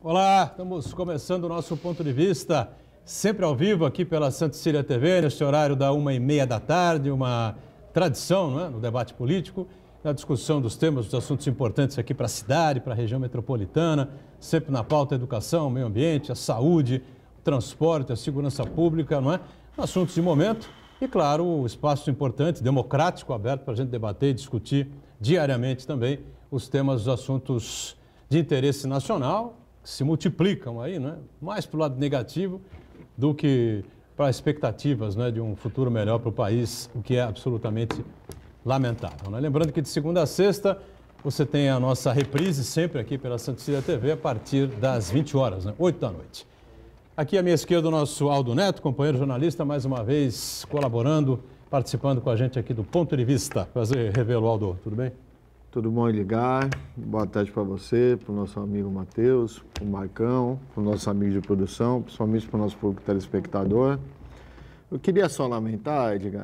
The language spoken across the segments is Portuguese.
Olá, estamos começando o nosso ponto de vista, sempre ao vivo aqui pela Santa Cecília TV, neste horário da 1h30 da tarde, uma tradição, não é? No debate político, na discussão dos temas, dos assuntos importantes aqui para a cidade, para a região metropolitana, sempre na pauta a educação, o meio ambiente, a saúde, o transporte, a segurança pública, não é? Assuntos de momento e, claro, o espaço importante, democrático, aberto para a gente debater e discutir diariamente também os temas, os assuntos de interesse nacional, que se multiplicam aí, né? Mais para o lado negativo do que para expectativas, né, de um futuro melhor para o país, o que é absolutamente lamentável, né? Lembrando que de segunda a sexta você tem a nossa reprise sempre aqui pela Santa Cecília TV a partir das 20 horas, né? 8 da noite. Aqui à minha esquerda o nosso Aldo Neto, companheiro jornalista, mais uma vez colaborando, participando com a gente aqui do Ponto de Vista. Prazer revê-lo, Aldo. Tudo bem? Tudo bom em ligar? Boa tarde para você, para o nosso amigo Matheus, para o Marcão, para o nosso amigo de produção, principalmente para o nosso público telespectador. Eu queria só lamentar, Edgar,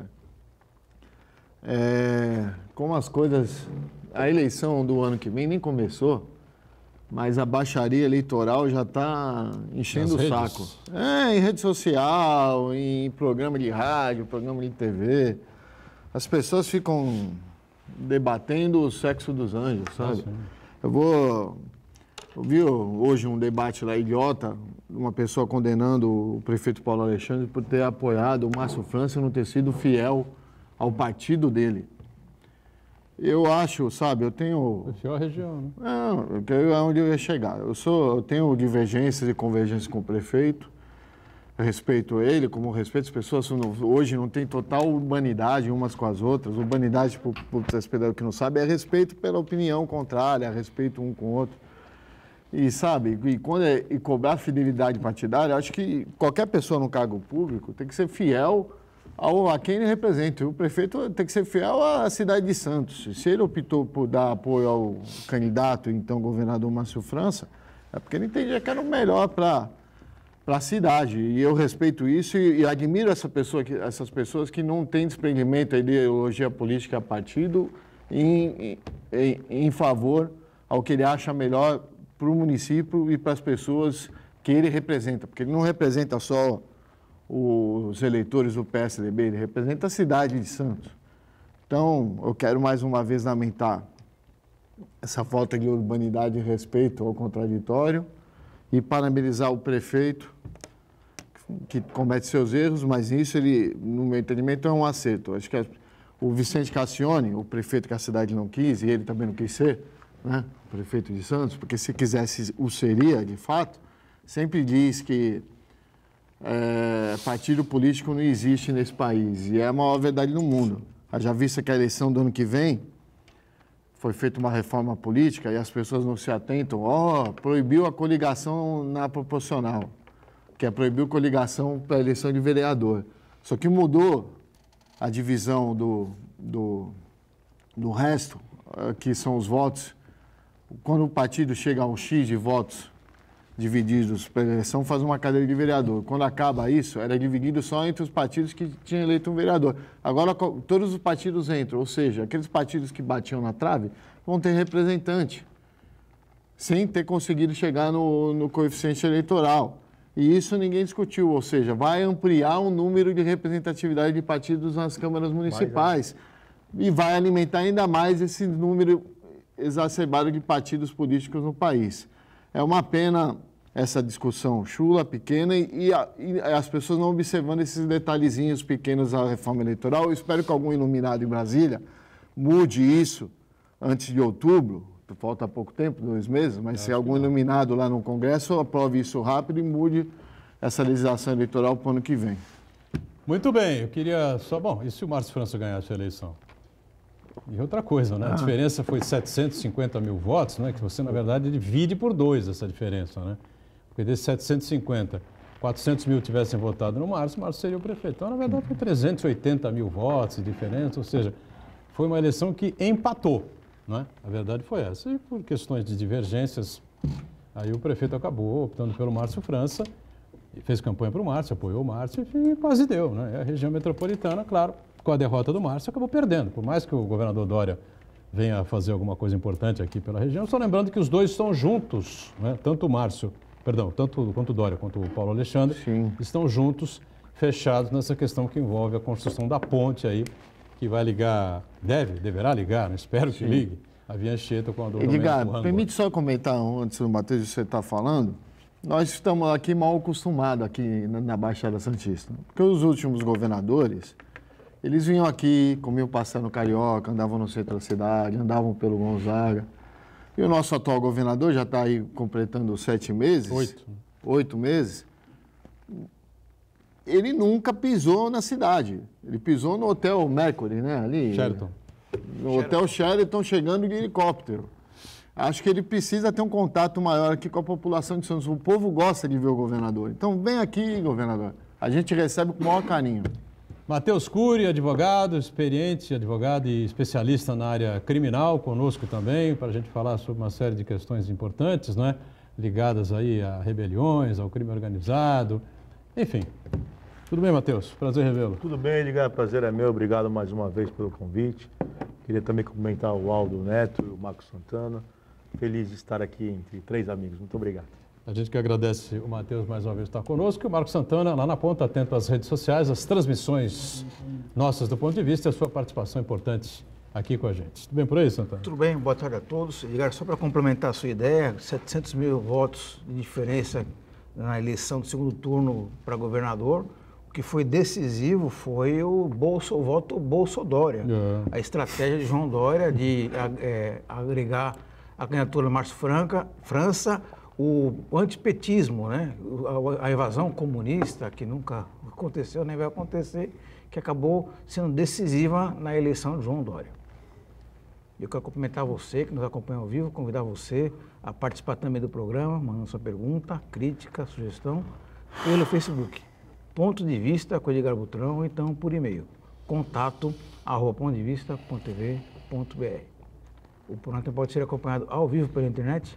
como as coisas... A eleição do ano que vem nem começou, mas a baixaria eleitoral já está enchendo o saco. Em rede social, em programa de rádio, programa de TV. As pessoas ficam debatendo o sexo dos anjos, sabe? Eu vi hoje um debate lá idiota, uma pessoa condenando o prefeito Paulo Alexandre por ter apoiado o Márcio França e não ter sido fiel ao partido dele. Eu acho, sabe, eu tenho... Fiel à região, né? Não, é onde eu ia chegar. Eu tenho divergências e convergências com o prefeito, eu respeito ele, como respeito as pessoas. Hoje não tem total urbanidade umas com as outras. Urbanidade, para o telespectador que não sabe, é respeito pela opinião contrária, é respeito um com o outro. E sabe, e cobrar fidelidade partidária, acho que qualquer pessoa no cargo público tem que ser fiel a quem ele representa. O prefeito tem que ser fiel à cidade de Santos. Se ele optou por dar apoio ao candidato, então governador Márcio França, é porque ele entendia que era o melhor para a cidade. E eu respeito isso e admiro essas pessoas que não têm desprendimento da ideologia política a partido em favor ao que ele acha melhor para o município e para as pessoas que ele representa. Porque ele não representa só os eleitores do PSDB, ele representa a cidade de Santos. Então, eu quero mais uma vez lamentar essa falta de urbanidade e respeito ao contraditório e parabenizar o prefeito, que comete seus erros, mas isso, ele, no meu entendimento, é um acerto. Acho que o Vicente Cassione, o prefeito que a cidade não quis, e ele também não quis ser, né, o prefeito de Santos, porque se quisesse o seria, de fato, sempre diz que partido político não existe nesse país, e é a maior verdade no mundo. Já vista que a eleição do ano que vem foi feita uma reforma política e as pessoas não se atentam, proibiu a coligação na proporcional, que é proibiu coligação para a eleição de vereador. Só que mudou a divisão do resto, que são os votos. Quando o partido chega a um X de votos divididos para a eleição, faz uma cadeira de vereador. Quando acaba isso, era dividido só entre os partidos que tinham eleito um vereador. Agora, todos os partidos entram, ou seja, aqueles partidos que batiam na trave vão ter representante, sem ter conseguido chegar no coeficiente eleitoral. E isso ninguém discutiu, ou seja, vai ampliar o número de representatividade de partidos nas câmaras municipais e vai alimentar ainda mais esse número exacerbado de partidos políticos no país. É uma pena essa discussão chula, pequena, e as pessoas não observando esses detalhezinhos pequenos da reforma eleitoral. Eu espero que algum iluminado em Brasília mude isso antes de outubro, falta pouco tempo, 2 meses, mas se algum iluminado lá no Congresso aprove isso rápido e mude essa legislação eleitoral para o ano que vem. Muito bem, eu queria só... Bom, e se o Márcio França ganhasse a eleição? E outra coisa, né? A diferença foi 750 mil votos, né? Que você, na verdade, divide por 2 essa diferença, né? Porque desses 750, 400 mil tivessem votado no Márcio, o Márcio seria o prefeito. Então, na verdade, foi 380 mil votos de diferença, ou seja, foi uma eleição que empatou, né? A verdade foi essa. E por questões de divergências, aí o prefeito acabou optando pelo Márcio França, e fez campanha para o Márcio, apoiou o Márcio, e quase deu, né? E a região metropolitana, claro, com a derrota do Márcio, acabou perdendo. Por mais que o governador Dória venha fazer alguma coisa importante aqui pela região, só lembrando que os dois estão juntos, né? Tanto o Márcio perdão, tanto quanto o Dória quanto o Paulo Alexandre, Sim. estão juntos, fechados nessa questão que envolve a construção da ponte aí, que vai ligar, deverá ligar, né? Espero que ligue, a Via Anchieta com a do Edgar, permite só comentar antes do Matheus, você está falando. Nós estamos aqui mal acostumados aqui na Baixada Santista, porque os últimos governadores, eles vinham aqui, comiam passeio no Carioca, andavam no centro da cidade, andavam pelo Gonzaga. E o nosso atual governador já está aí completando 7 meses. 8 meses. Ele nunca pisou na cidade. Ele pisou no Hotel Mercury, né? Ali. Sheraton. No Hotel Sheraton, chegando de helicóptero. Acho que ele precisa ter um contato maior aqui com a população de Santos. O povo gosta de ver o governador. Então, vem aqui, governador. A gente recebe com o maior carinho. Matheus Cury, advogado, experiente advogado e especialista na área criminal, conosco também, para a gente falar sobre uma série de questões importantes, né? Ligadas aí a rebeliões, ao crime organizado, enfim. Tudo bem, Matheus? Prazer revê-lo. Tudo bem, Edgar. Prazer é meu. Obrigado mais uma vez pelo convite. Queria também cumprimentar o Aldo Neto e o Marcos Santana. Feliz de estar aqui entre 3 amigos. Muito obrigado. A gente que agradece o Matheus mais uma vez estar conosco e o Marcos Santana lá na ponta, atento às redes sociais, às transmissões nossas do ponto de vista e a sua participação importante aqui com a gente. Tudo bem por aí, Santana? Tudo bem, boa tarde a todos. Edgar, só para complementar a sua ideia, 700 mil votos de diferença na eleição do segundo turno para governador. O que foi decisivo foi o voto Bolsodória. A estratégia de João Dória de agregar a candidatura do Márcio França, o antipetismo, né? A evasão comunista, que nunca aconteceu nem vai acontecer, que acabou sendo decisiva na eleição de João Dória. Eu quero cumprimentar você, que nos acompanha ao vivo, convidar você a participar também do programa, mandando sua pergunta, crítica, sugestão, pelo Facebook. Ponto de Vista com Edgar Butrão, ou então por e-mail, contato@pontodevista.tv.br. O programa pode ser acompanhado ao vivo pela internet,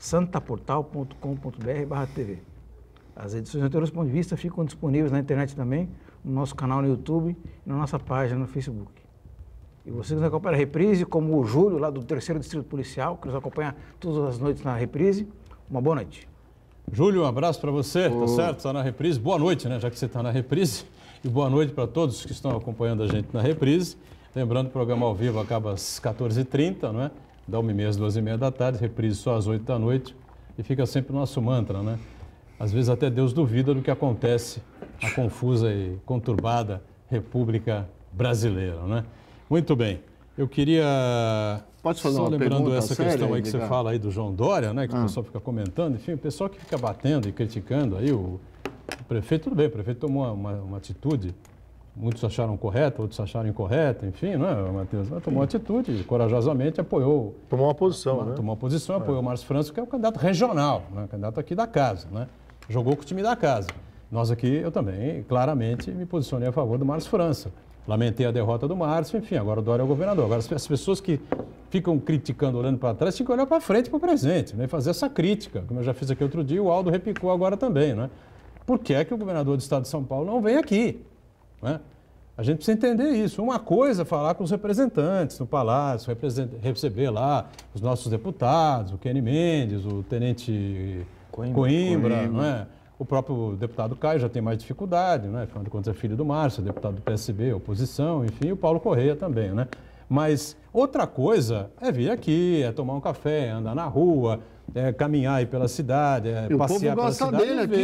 santaportal.com.br/tv. As edições anteriores do Ponto de Vista ficam disponíveis na internet também, no nosso canal no YouTube e na nossa página no Facebook. E você que nos acompanha na reprise, como o Júlio, lá do 3º Distrito Policial, que nos acompanha todas as noites na reprise, uma boa noite. Júlio, um abraço para você, tá certo? Está na reprise. Boa noite, né? Já que você está na reprise. E boa noite para todos que estão acompanhando a gente na reprise. Lembrando que o programa ao vivo acaba às 14h30, não é? Da 1h30 às 2h30 da tarde, reprise só às 8 da noite. E fica sempre o nosso mantra, né? Às vezes até Deus duvida do que acontece na confusa e conturbada República Brasileira, né? Muito bem. Eu queria... Pode fazer só uma lembrando pergunta essa séria, questão aí que Edgar? você fala aí do João Dória, né? Que o pessoal fica comentando. Enfim, o pessoal que fica batendo e criticando aí o prefeito, tudo bem, o prefeito tomou uma atitude, muitos acharam correta, outros acharam incorreta, enfim, não é, Matheus? Tomou uma atitude, corajosamente apoiou... Tomou uma posição, né? Tomou uma posição, apoiou o Márcio França, que é o candidato regional, né? Candidato aqui da casa, né? Jogou com o time da casa. Nós aqui, eu também, claramente, me posicionei a favor do Márcio França. Lamentei a derrota do Márcio, enfim, agora o Dória é o governador. Agora, as pessoas que ficam criticando, olhando para trás, tinham que olhar para frente, para o presente, né? Fazer essa crítica, como eu já fiz aqui outro dia, o Aldo repicou agora também, né? Por que é que o governador do estado de São Paulo não vem aqui? Né? A gente precisa entender isso. Uma coisa é falar com os representantes no Palácio, receber lá os nossos deputados, o Kenny Mendes, o tenente Coimbra, não é? O próprio deputado Caio já tem mais dificuldade, né? Afinal de contas é filho do Márcio, deputado do PSB, oposição, enfim, e o Paulo Correia também, né? Mas outra coisa é vir aqui, é tomar um café, andar na rua, é caminhar aí pela cidade, é passear pela cidade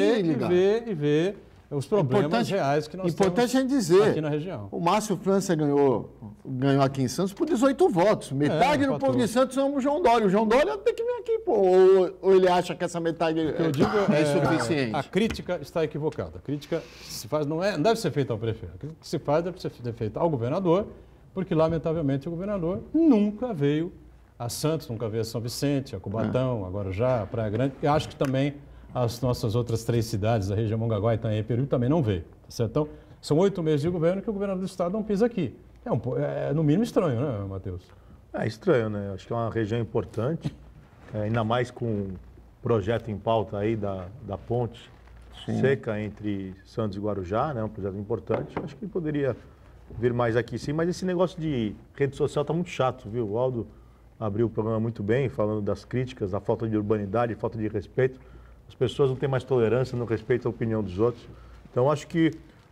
e ver os problemas reais que nós temos aqui na região. O Márcio França ganhou aqui em Santos por 18 votos. Metade do povo de Santos ama o João Dória. O João Dória tem que vir aqui, pô. Ou ele acha que essa metade é suficiente? A crítica está equivocada. A crítica se faz, não deve ser feita ao prefeito. A crítica que se faz deve ser feita ao governador, porque, lamentavelmente, o governador nunca veio a Santos, nunca veio a São Vicente, a Cubatão, agora já a Praia Grande. E acho que também as nossas outras 3 cidades, a região Mongaguá, Itanhaém e Peru, também não veio. Tá certo? Então, são 8 meses de governo que o governador do estado não pisa aqui. É no mínimo estranho, né, Matheus? É estranho, né? Acho que é uma região importante, ainda mais com o projeto em pauta aí da ponte seca entre Santos e Guarujá, né? Um projeto importante. Acho que poderia vir mais aqui sim, mas esse negócio de rede social está muito chato, viu? O Aldo abriu o programa muito bem, falando das críticas, da falta de urbanidade, falta de respeito. as pessoas não têm mais tolerância, não respeitam a opinião dos outros. Então, acho que,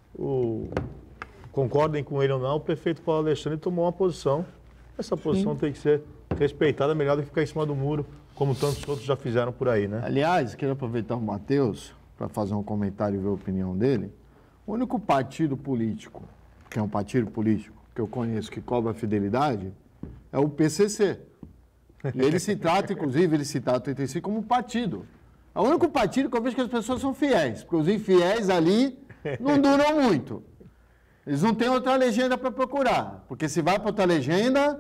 concordem com ele ou não, o prefeito Paulo Alexandre tomou uma posição. Essa posição tem que ser respeitada, melhor do que ficar em cima do muro, como tantos outros já fizeram por aí, né? Aliás, queria aproveitar o Matheus para fazer um comentário e ver a opinião dele. O único partido político, que é um partido político que eu conheço que cobra fidelidade, é o PCC. E ele se trata, inclusive, ele se trata entre si como partido. É o único partido que eu vejo que as pessoas são fiéis, porque os infiéis ali não duram muito. Eles não têm outra legenda para procurar, porque se vai para outra legenda,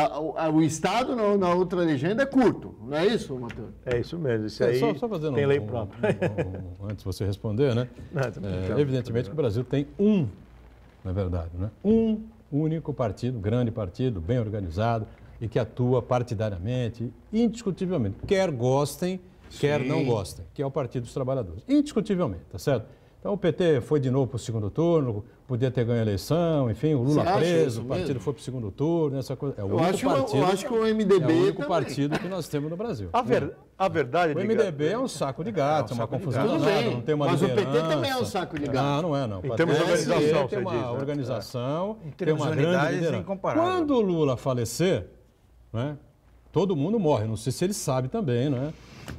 o Estado na outra legenda é curto. Não é isso, Matheus? É isso mesmo. Isso aí só fazendo tem lei própria. Antes de você responder, né? Não, evidentemente que o Brasil tem na verdade, né? Um único partido, grande partido, bem organizado e que atua partidariamente, indiscutivelmente, quer gostem, quer não gostem, que é o Partido dos Trabalhadores. Indiscutivelmente, tá certo? Então o PT foi de novo para o segundo turno, podia ter ganho a eleição, enfim, o Lula preso, o partido foi para o segundo turno, essa coisa. É o único partido, eu acho que o MDB é o único também. partido que nós temos no Brasil. A verdade, O MDB é um saco de gato, é uma confusão danada, não tem uma Mas o liderança. PT também é um saco de gato. Não é não. Em termos de organização, tem você uma diz, né? organização, Em tem termos uma de grande unidades, liderança. incomparável. Quando o Lula falecer, né, todo mundo morre. Não sei se ele sabe também, né?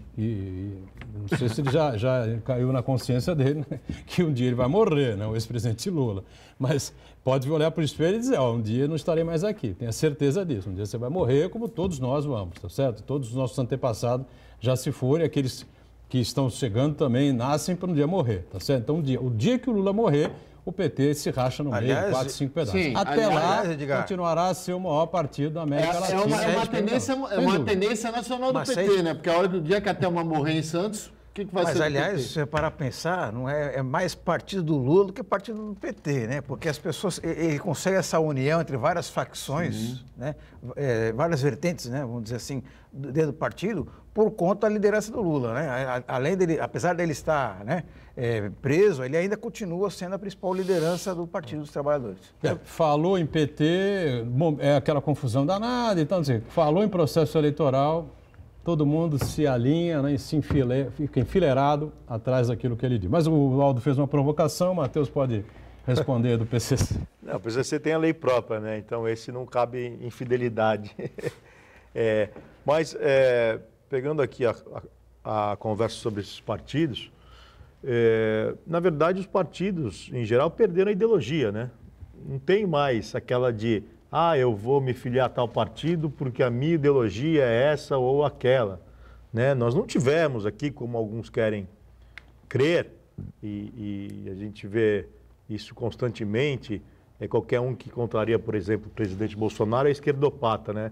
E não sei se ele já caiu na consciência dele, né, que um dia ele vai morrer, né, o ex-presidente Lula. Mas pode olhar para o espelho e dizer, um dia eu não estarei mais aqui. Tenha certeza disso. Um dia você vai morrer, como todos nós vamos, tá certo? Todos os nossos antepassados já se foram, e aqueles que estão chegando também nascem para um dia morrer, tá certo? Então, o dia que o Lula morrer, o PT se racha no meio, 4, 5 pedaços. sim, Até lá, Edgar, continuará a ser o maior partido da América Latina. É uma tendência nacional do Mas PT, aí- né? Porque a hora do dia que a Thelma morrer em Santos, o que vai ser Mas, do aliás, PT? se você parar a pensar, não é mais partido do Lula do que partido do PT, né? Porque as pessoas, ele consegue essa união entre várias facções, né? Várias vertentes, né? Vamos dizer assim, dentro do partido, por conta da liderança do Lula, né? Além dele, apesar dele estar, né, preso, ele ainda continua sendo a principal liderança do Partido dos Trabalhadores. Falou em PT, é aquela confusão danada, então, assim, falou em processo eleitoral, todo mundo se alinha, né, e fica enfileirado atrás daquilo que ele diz. Mas o Aldo fez uma provocação, o Matheus pode responder do PCC. Não, o PCC tem a lei própria, né? Então esse não cabe infidelidade. Mas pegando aqui a conversa sobre esses partidos, na verdade os partidos, em geral, perderam a ideologia, né? Não tem mais aquela de, eu vou me filiar a tal partido porque a minha ideologia é essa ou aquela, né? Nós não tivemos aqui, como alguns querem crer, e a gente vê isso constantemente, qualquer um que contraria, por exemplo, o presidente Bolsonaro é esquerdopata, né?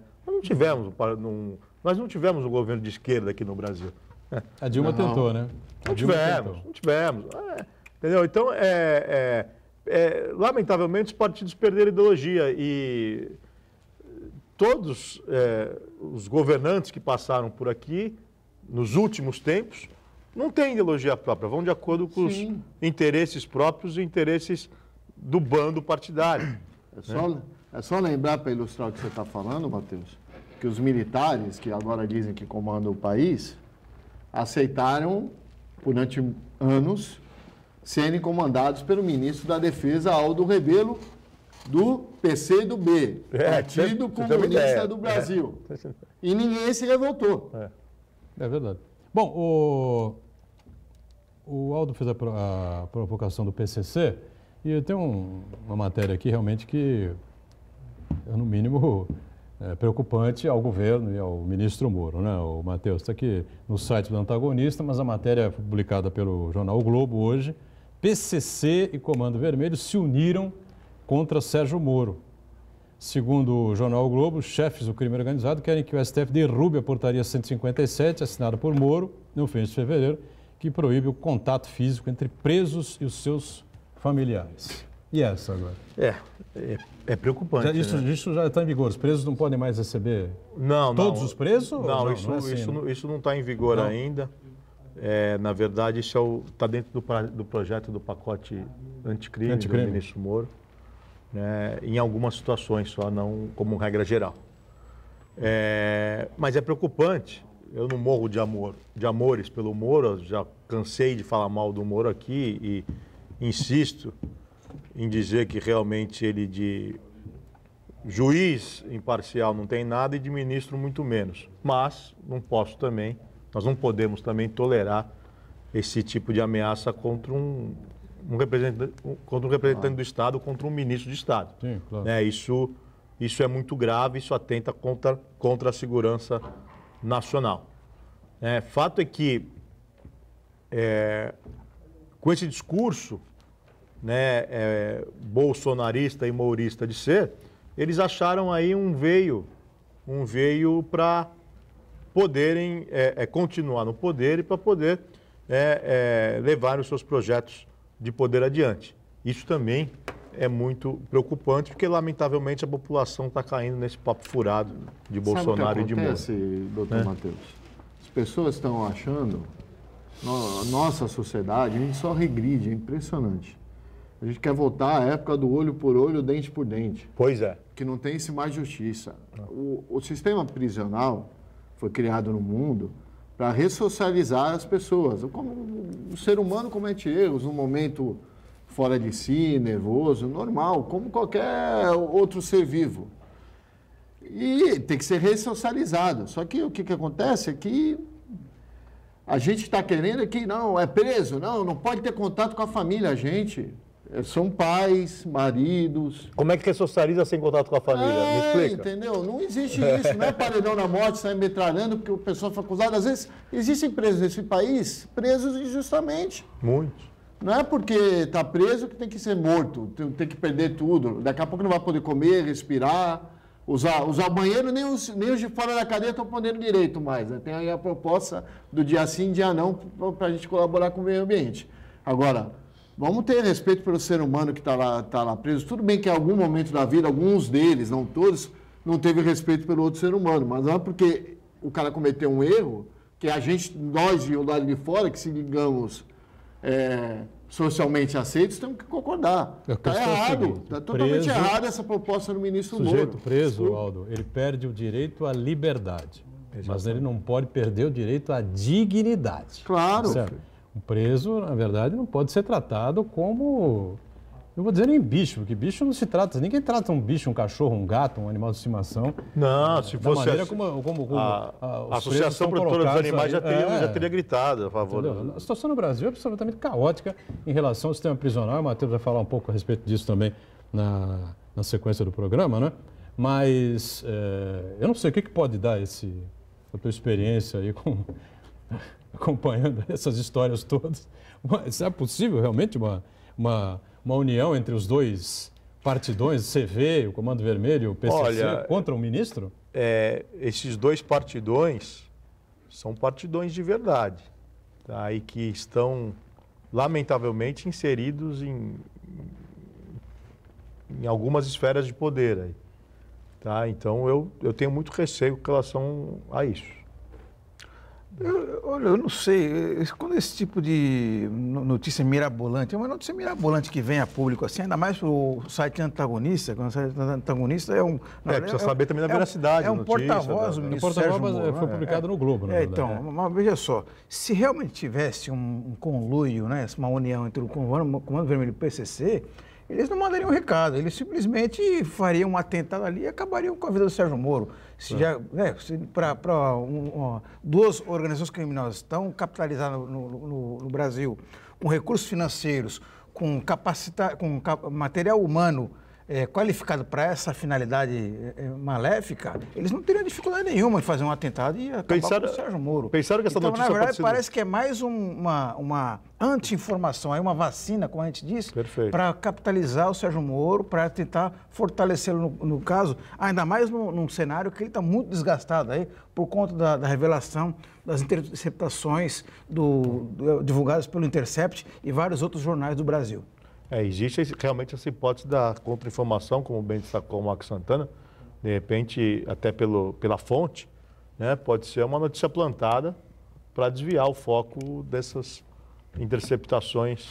Nós não tivemos um governo de esquerda aqui no Brasil. A Dilma tentou, né? Não tivemos. Entendeu? Então, lamentavelmente, os partidos perderam ideologia e todos os governantes que passaram por aqui, nos últimos tempos, não têm ideologia própria, vão de acordo com os interesses próprios e interesses do bando partidário. É só lembrar, para ilustrar o que você está falando, Matheus, que os militares, que agora dizem que comandam o país, aceitaram, durante anos, serem comandados pelo ministro da Defesa, Aldo Rebelo, do PCdoB, Partido Comunista do Brasil. E ninguém se revoltou. É verdade. Bom, o Aldo fez a provocação do PCC e eu tenho uma matéria aqui realmente que é, no mínimo, preocupante ao governo e ao ministro Moro, né? O Matheus está aqui no site do Antagonista, mas a matéria foi publicada pelo jornal O Globo hoje. PCC e Comando Vermelho se uniram contra Sérgio Moro. Segundo o jornal O Globo, os chefes do crime organizado querem que o STF derrube a portaria 157, assinada por Moro, no fim de fevereiro, que proíbe o contato físico entre presos e os seus familiares. E essa agora? É preocupante. Isso já está em vigor. Os presos não podem mais receber todos os presos? Não, isso não está em vigor ainda. Na verdade, isso está dentro do projeto do pacote anticrime do ministro Moro. Em algumas situações só, não como regra geral. Mas é preocupante eu não morro de amores pelo Moro, já cansei de falar mal do Moro aqui e insisto em dizer que realmente ele de juiz imparcial não tem nada e de ministro muito menos. Mas nós não podemos também tolerar esse tipo de ameaça contra um representante do Estado, contra um ministro de Estado. Sim, claro. Isso é muito grave, isso atenta contra a segurança nacional. Fato é que, com esse discurso bolsonarista e mourista de ser, eles acharam aí um veio para poderem continuar no poder e para poder levar os seus projetos de poder adiante. Isso também é muito preocupante, porque, lamentavelmente, a população está caindo nesse papo furado de Bolsonaro e de Moro. Sabe o que acontece, doutor Matheus? As pessoas estão achando, nossa sociedade, a gente só regride, é impressionante. A gente quer voltar à época do olho por olho, dente por dente. Pois é. Que não tem mais justiça. O sistema prisional foi criado no mundo para ressocializar as pessoas. Como o ser humano comete erros num momento fora de si, nervoso, normal, como qualquer outro ser vivo. E tem que ser ressocializado. Só que o que acontece é que a gente está querendo que não, é preso, não pode ter contato com a família. Gente, são pais, maridos. Como é que ressocializa sem contato com a família? Me explica. Entendeu? Não existe isso. Não é paredão na morte, sair metralhando porque o pessoal foi acusado. Às vezes, existem presos nesse país, presos injustamente. Muitos. Não é porque está preso que tem que ser morto, tem que perder tudo. Daqui a pouco não vai poder comer, respirar, usar banheiro, nem os de fora da cadeia estão podendo direito mais. Né? Tem aí a proposta do dia sim, dia não, para a gente colaborar com o meio ambiente. Agora, vamos ter respeito pelo ser humano que está lá preso. Tudo bem que em algum momento da vida, alguns deles, não todos, não teve respeito pelo outro ser humano. Mas não é porque o cara cometeu um erro que nós de o lado de fora, que se digamos socialmente aceitos, temos que concordar. Está errado. Está totalmente errado essa proposta do ministro Moro. O sujeito preso, Aldo, ele perde o direito à liberdade. Exatamente. Mas ele não pode perder o direito à dignidade. Claro. Certo? O preso, na verdade, não pode ser tratado como... Eu vou dizer nem bicho, porque bicho não se trata... Ninguém trata um bicho, um cachorro, um gato, um animal de estimação. Não, se fosse... Da maneira como a Associação Protetora dos Animais já teria gritado a favor. A situação no Brasil é absolutamente caótica em relação ao sistema prisional. O Matheus vai falar um pouco a respeito disso também na sequência do programa, né? Mas eu não sei o que pode dar a tua experiência aí acompanhando essas histórias todas. Mas é possível realmente uma união entre os dois partidões, CV, o Comando Vermelho e o PCC, contra o ministro? Esses dois partidões são partidões de verdade, tá? E que estão, lamentavelmente, inseridos em algumas esferas de poder aí, tá? Então, eu tenho muito receio com relação a isso. Eu não sei, quando esse tipo de notícia mirabolante, é uma notícia mirabolante que vem a público assim, ainda mais para o site antagonista, quando o site antagonista precisa saber também da veracidade da notícia. Porta-voz do ministro Sérgio Moro, foi publicado no Globo, né? Então, mas veja só, se realmente tivesse um conluio, né, uma união entre o Comando Vermelho e o PCC, eles não mandariam um recado, eles simplesmente fariam um atentado ali e acabariam com a vida do Sérgio Moro. Duas organizações criminosas estão capitalizadas no Brasil com recursos financeiros, com material humano qualificado para essa finalidade maléfica, eles não teriam dificuldade nenhuma em fazer um atentado e acabar com o Sérgio Moro. Pensaram que essa então, notícia na verdade, parece que é mais uma anti-informação, uma vacina, como a gente disse, para capitalizar o Sérgio Moro, para tentar fortalecê-lo no caso, ainda mais num cenário que ele está muito desgastado aí, por conta da revelação das interceptações divulgadas pelo Intercept e vários outros jornais do Brasil. Existe realmente essa hipótese da contra-informação, como bem destacou o Marcos Santana, de repente, até pela fonte, né, pode ser uma notícia plantada para desviar o foco dessas interceptações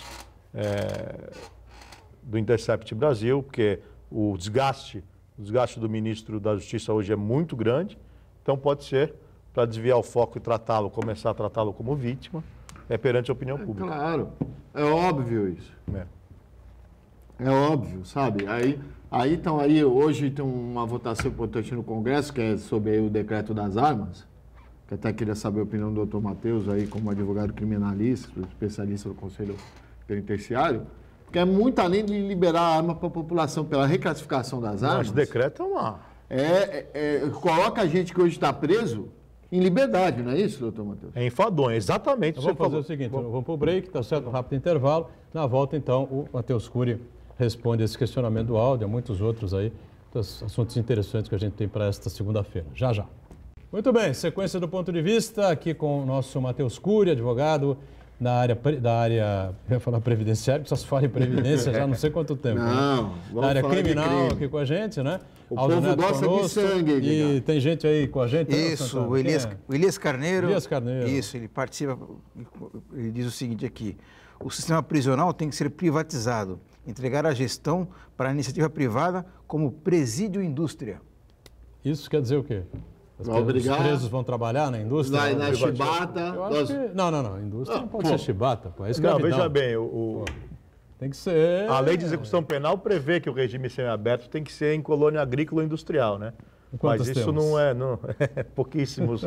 do Intercept Brasil, porque o desgaste do ministro da Justiça hoje é muito grande, então pode ser para desviar o foco e tratá-lo, começar a tratá-lo como vítima, é perante a opinião pública. Claro, é óbvio isso. É óbvio, sabe? Aí hoje tem uma votação importante no Congresso, que é sobre aí o decreto das armas, que até queria saber a opinião do doutor Matheus, aí como advogado criminalista, especialista do Conselho Penitenciário, que é muito além de liberar a arma para a população pela reclassificação das armas. Esse decreto é uma... coloca a gente que hoje está preso em liberdade, não é isso, doutor Matheus? É enfadonho, exatamente. Vamos fazer o seguinte, vamos para o break, tá certo? Um rápido intervalo. Na volta, então, o Matheus Cury responde esse questionamento do áudio, há muitos outros aí, assuntos interessantes que a gente tem para esta segunda-feira. Já, já. Muito bem, sequência do ponto de vista, aqui com o nosso Matheus Cury, advogado da área, eu ia falar previdenciária, porque só se fala em previdência já não sei quanto tempo. Não, né? vamos Da área falar criminal aqui com a gente, né? O Aldo povo Neto gosta conosco, de sangue. E tem gente aí com a gente. Isso, né, o Elias Carneiro. Elias Carneiro. Isso, ele participa, ele diz o seguinte aqui: o sistema prisional tem que ser privatizado, entregar a gestão para a iniciativa privada como presídio indústria. Isso quer dizer o quê? Os presos vão trabalhar na indústria? Na chibata. Não, indústria não pode ser chibata. Pô, é escravidão. Não, veja bem, tem que ser... A lei de execução penal prevê que o regime semiaberto tem que ser em colônia agrícola ou industrial, né? Mas isso temos? não é pouquíssimos.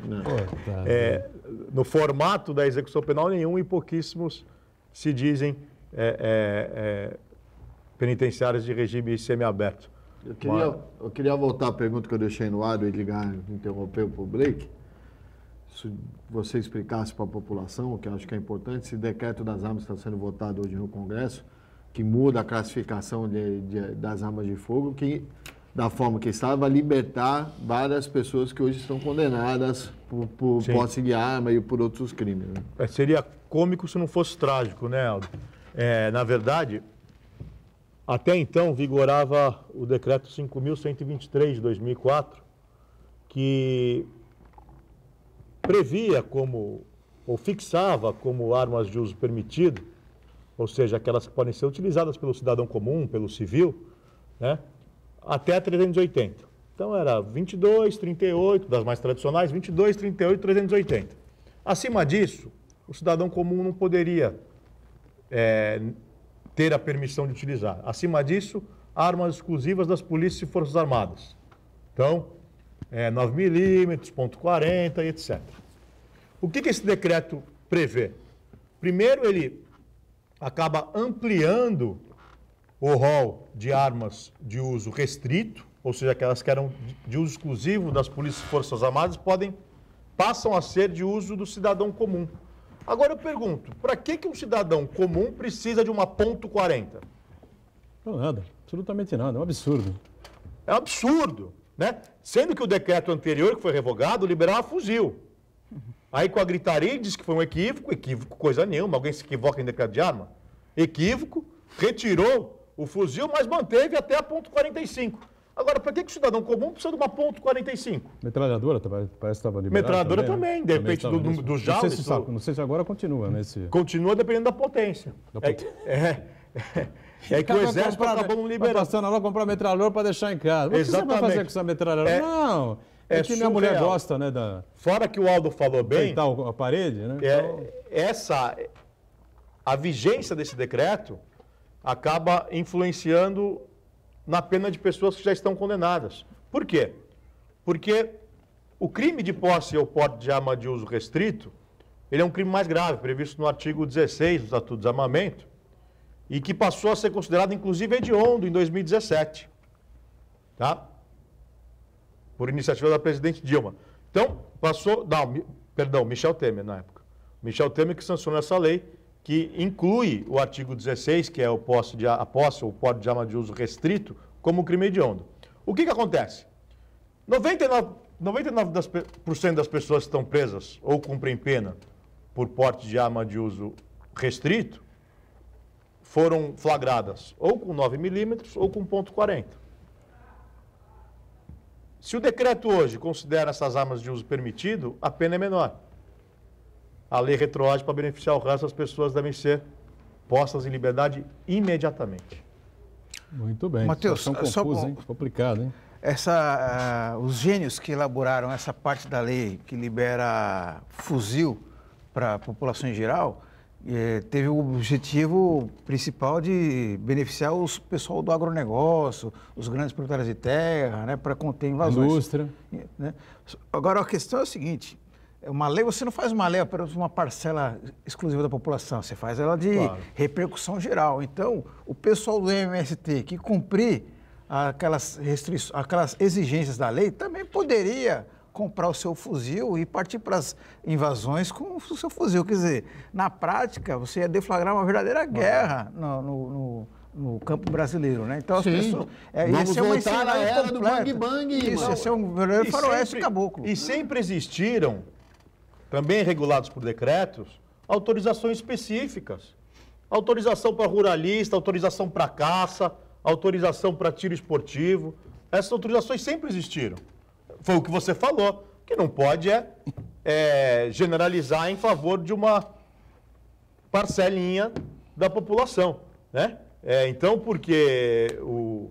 No formato da execução penal nenhum e pouquíssimos se dizem penitenciários de regime semiaberto. Eu queria voltar à pergunta que eu deixei no ar, o Edgar interrompeu para o break. Se você explicasse para a população, que eu acho que é importante, esse decreto das armas está sendo votado hoje no Congresso, que muda a classificação das armas de fogo, que da forma que está, vai libertar várias pessoas que hoje estão condenadas por posse de arma e por outros crimes. Né? Seria cômico se não fosse trágico, né, Aldo? Na verdade... Até então, vigorava o decreto 5.123 de 2004, que previa ou fixava como armas de uso permitido, ou seja, aquelas que podem ser utilizadas pelo cidadão comum, pelo civil, né, até 380. Então, era 22, 38, das mais tradicionais, 22, 38, 380. Acima disso, o cidadão comum não poderia... ter a permissão de utilizar. Acima disso, armas exclusivas das polícias e forças armadas. Então, 9mm, .40 e etc. O que esse decreto prevê? Primeiro, ele acaba ampliando o rol de armas de uso restrito, ou seja, aquelas que eram de uso exclusivo das polícias e forças armadas, passam a ser de uso do cidadão comum. Agora eu pergunto, para que um cidadão comum precisa de uma .40? Não, nada, absolutamente nada, é um absurdo. É um absurdo, né? Sendo que o decreto anterior, que foi revogado, liberava fuzil. Aí com a gritaria diz que foi um equívoco coisa nenhuma, alguém se equivoca em decreto de arma? Equívoco, retirou o fuzil, mas manteve até a .45. Agora, para que o cidadão comum precisa de uma .45? Metralhadora parece que estava liberada. Metralhadora também, de repente do Jaules. Não sei se agora continua nesse... Continua dependendo da potência. É que o exército acabou não liberando. Vai passando lá comprar metralhadora para deixar em casa. Mas o que você vai fazer com essa metralhadora? Não, é que minha mulher gosta, né? Fora que o Aldo falou bem... Peitar a parede, né? A vigência desse decreto acaba influenciando na pena de pessoas que já estão condenadas. Por quê? Porque o crime de posse ou porte de arma de uso restrito, ele é um crime mais grave, previsto no artigo 16 do Estatuto do Desarmamento, e que passou a ser considerado, inclusive, hediondo em 2017. Tá? Por iniciativa da presidente Dilma. Então, Michel Temer, na época. Michel Temer que sancionou essa lei, que inclui o artigo 16, que é a posse ou porte de arma de uso restrito, como crime hediondo. O que acontece? 99% das pessoas que estão presas ou cumprem pena por porte de arma de uso restrito foram flagradas ou com 9mm ou com .40. Se o decreto hoje considera essas armas de uso permitido, a pena é menor. A lei retroage para beneficiar o resto, as pessoas devem ser postas em liberdade imediatamente. Muito bem. Matheus, complicado, hein? os gênios que elaboraram essa parte da lei que libera fuzil para a população em geral, teve o objetivo principal de beneficiar o pessoal do agronegócio, os grandes proprietários de terra, né, para conter invasões. Indústria. Né? Agora, a questão é a seguinte, uma lei, você não faz uma lei para uma parcela exclusiva da população, você faz ela de repercussão geral. Então, o pessoal do MST que cumprir aquelas exigências da lei também poderia comprar o seu fuzil e partir para as invasões com o seu fuzil. Quer dizer, na prática, você ia deflagrar uma verdadeira guerra no campo brasileiro, né? Então, as pessoas... Vamos voltar à era do bang-bang. Isso, esse é um verdadeiro faroeste caboclo. E sempre existiram, também regulados por decretos, autorizações específicas. Autorização para ruralista, autorização para caça, autorização para tiro esportivo. Essas autorizações sempre existiram. Foi o que você falou, que não pode generalizar em favor de uma parcelinha da população, né? Então, porque o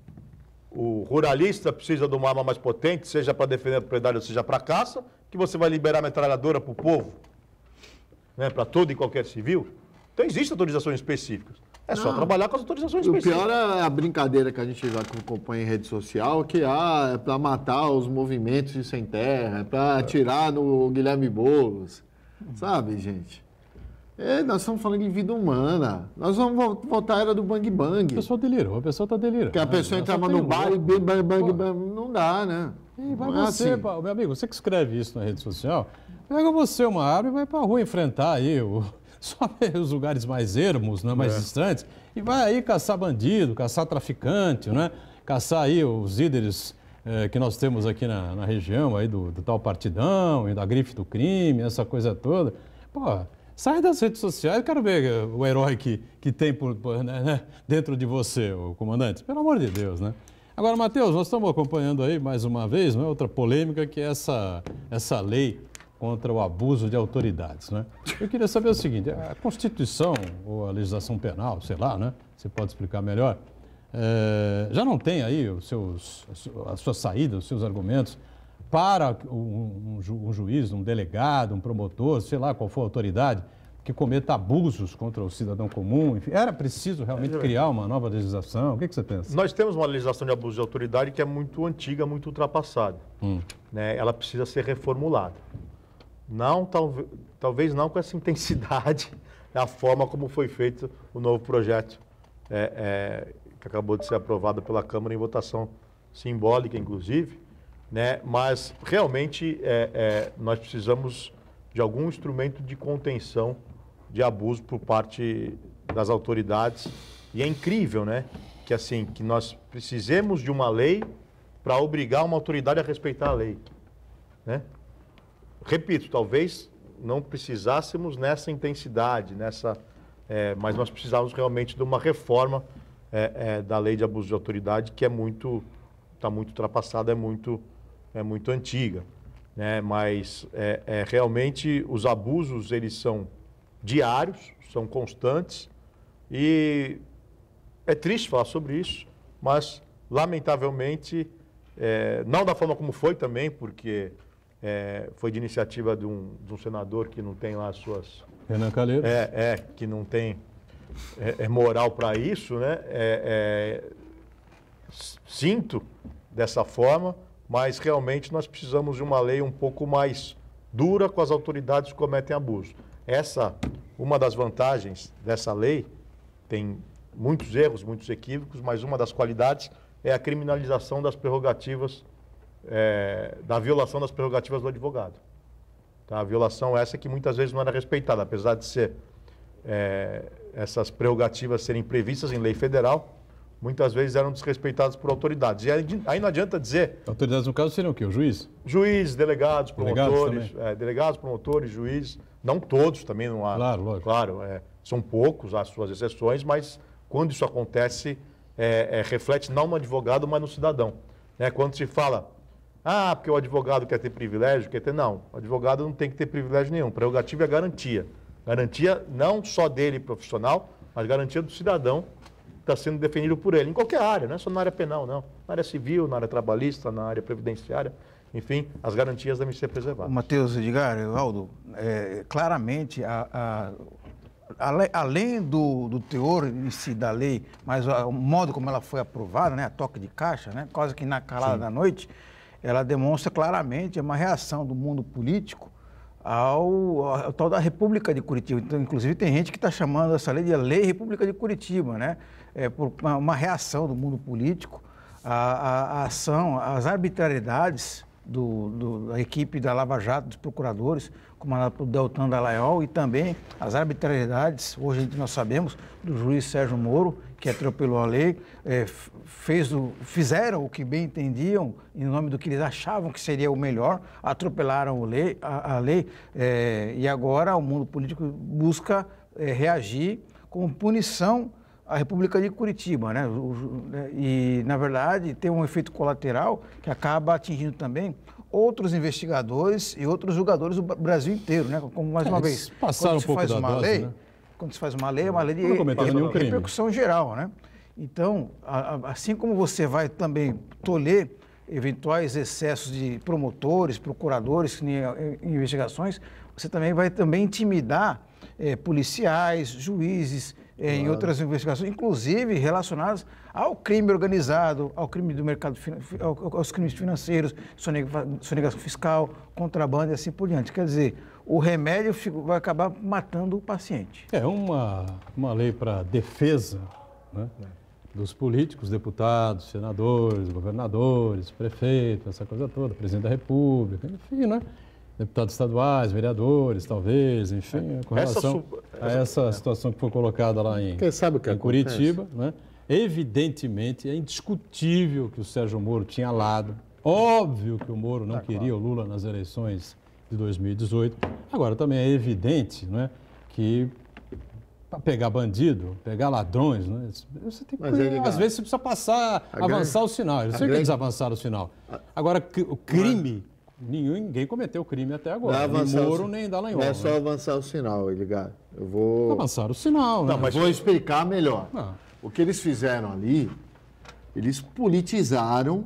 ruralista precisa de uma arma mais potente, seja para defender a propriedade ou seja para caça, que você vai liberar metralhadora para o povo, né? Para todo e qualquer civil. Então, existem autorizações específicas. É só trabalhar com as autorizações específicas. O pior é a brincadeira que a gente já acompanha em rede social, que é para matar os movimentos de sem terra, é para atirar no Guilherme Boulos. Sabe, gente? Nós estamos falando de vida humana. Nós vamos voltar à era do bang-bang. O pessoal delirou, a pessoa está delirando. Que a pessoa entrava no bar e bang-bang, não dá, né? E vai você, assim. Meu amigo, você que escreve isso na rede social, pega você uma arma e vai para a rua enfrentar aí só os lugares mais ermos, né, mais distantes, e vai aí caçar bandido, caçar traficante, né? Caçar aí os líderes que nós temos aqui na região aí do tal partidão, e da grife do crime, essa coisa toda. Pô, sai das redes sociais, eu quero ver o herói que tem né, dentro de você, o comandante. Pelo amor de Deus, né? Agora, Matheus, nós estamos acompanhando aí mais uma vez, né, outra polêmica, que é essa lei contra o abuso de autoridades, né? Eu queria saber o seguinte, a Constituição ou a legislação penal, sei lá, né? Você pode explicar melhor, já não tem aí a sua saída, os seus argumentos para um juiz, um delegado, um promotor, sei lá qual for a autoridade, que cometa abusos contra o cidadão comum, enfim, era preciso realmente criar uma nova legislação? O que você pensa? Nós temos uma legislação de abuso de autoridade que é muito antiga, muito ultrapassada. Né? Ela precisa ser reformulada. Não, talvez não com essa intensidade, a forma como foi feito o novo projeto que acabou de ser aprovado pela Câmara em votação simbólica, inclusive, né? Mas realmente nós precisamos de algum instrumento de contenção de abuso por parte das autoridades. E é incrível, né? Que nós precisemos de uma lei para obrigar uma autoridade a respeitar a lei, né? Repito, talvez não precisássemos nessa intensidade, mas nós precisávamos realmente de uma reforma da lei de abuso de autoridade, que está muito ultrapassada, é muito antiga, né? Mas realmente os abusos, eles são diários, são constantes, e é triste falar sobre isso, mas lamentavelmente, não da forma como foi também, porque foi de iniciativa de um senador que não tem lá as suas... Renan Calheiros. Que não tem moral para isso, né? Sinto dessa forma, mas realmente nós precisamos de uma lei um pouco mais dura com as autoridades que cometem abuso. Uma das vantagens dessa lei, tem muitos erros, muitos equívocos, mas uma das qualidades é a criminalização das prerrogativas, da violação das prerrogativas do advogado. Tá? A violação essa que muitas vezes não era respeitada, apesar de essas prerrogativas serem previstas em lei federal, muitas vezes eram desrespeitadas por autoridades. E aí não adianta dizer... Autoridades, no caso, seriam o quê? O juiz? Juízes, delegados, promotores, delegados, promotores, juízes, não todos também, não há... Claro, lógico. Claro, são poucos as suas exceções, mas quando isso acontece, reflete não no advogado, mas no cidadão. Quando se fala, porque o advogado quer ter privilégio, não, o advogado não tem que ter privilégio nenhum, prerrogativa é garantia. Garantia não só dele profissional, mas garantia do cidadão está sendo defendido por ele, em qualquer área, não é só na área penal, não. Na área civil, na área trabalhista, na área previdenciária, enfim, as garantias devem ser preservadas. Matheus, Edgar, Aldo, claramente, além do teor em si da lei, mas o modo como ela foi aprovada, né, a toque de caixa, né, quase que na calada da noite, ela demonstra claramente uma reação do mundo político ao tal da República de Curitiba. Então, inclusive, tem gente que está chamando essa lei de Lei República de Curitiba, né, por uma reação do mundo político à ação, às arbitrariedades da equipe da Lava Jato, dos procuradores, comandado por Deltan Dallagnol, e também as arbitrariedades, hoje nós sabemos, do juiz Sérgio Moro, que atropelou a lei, fizeram o que bem entendiam, em nome do que eles achavam que seria o melhor, atropelaram a lei, e agora o mundo político busca reagir com punição à República de Curitiba, né? E, na verdade, tem um efeito colateral que acaba atingindo também outros investigadores e outros julgadores do Brasil inteiro, né? Como, mais uma vez, passaram um pouco da dose, né? Quando se faz uma lei, é uma lei de repercussão geral, né? Então, assim como você vai também tolher eventuais excessos de promotores, procuradores em investigações, você também vai intimidar policiais, juízes, em outras investigações, inclusive relacionadas ao crime organizado, ao crime do mercado, aos crimes financeiros, sonegação fiscal, contrabando e assim por diante. Quer dizer, o remédio vai acabar matando o paciente. É uma lei para defesa, né, dos políticos, deputados, senadores, governadores, prefeitos, essa coisa toda, presidente da República, enfim, né? Deputados estaduais, vereadores, talvez, enfim, com relação a essa situação que foi colocada lá em Curitiba, né? Evidentemente, é indiscutível que o Sérgio Moro tinha lado. Óbvio que o Moro não queria o Lula nas eleições de 2018. Agora, também é evidente, não é, que para pegar bandido, pegar ladrões, né, você tem que, às vezes você precisa avançar o sinal. Eu sei que eles avançaram o sinal. Agora, o crime... Ninguém cometeu crime até agora, nem Moro, nem Dallagnol. Não é só avançar o sinal, Edgar. Eu vou... Avançar o sinal, né? Não, mas vou explicar melhor. Não. O que eles fizeram ali, eles politizaram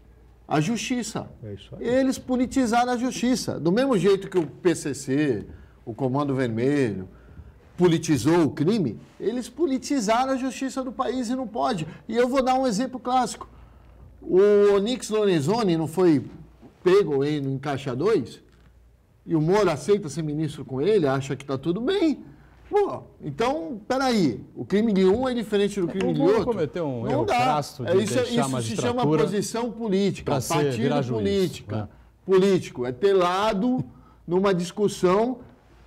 a justiça. É isso aí. Eles politizaram a justiça. Do mesmo jeito que o PCC, o Comando Vermelho, politizou o crime, eles politizaram a justiça do país e não pode. E eu vou dar um exemplo clássico. O Onyx Lorenzoni não foi pego aí no Caixa 2, e o Moro aceita ser ministro com ele, acha que está tudo bem. Pô, então, peraí, o crime de um é diferente do crime de outro. Cometeu um não erro dá. crasso de deixar a isso se chama posição política, partido política. Né? Político, é ter lado numa discussão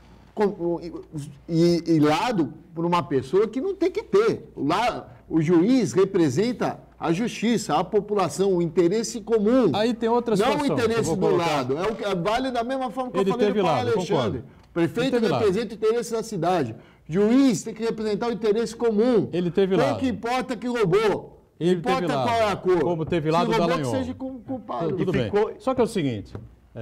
e lado por uma pessoa que não tem que ter. O juiz representa a justiça, a população, o interesse comum. Aí tem outra situação. Não o interesse do lado. É o que vale da mesma forma que eu falei do Paulo Alexandre. O prefeito representa o interesse da cidade. Juiz tem que representar o interesse comum. Ele teve lado. Então, o que importa é que roubou. Ele importa teve lado. Qual é a cor. Como teve lado do Dallagnol. Que seja culpado. Tudo bem. Só que é o seguinte,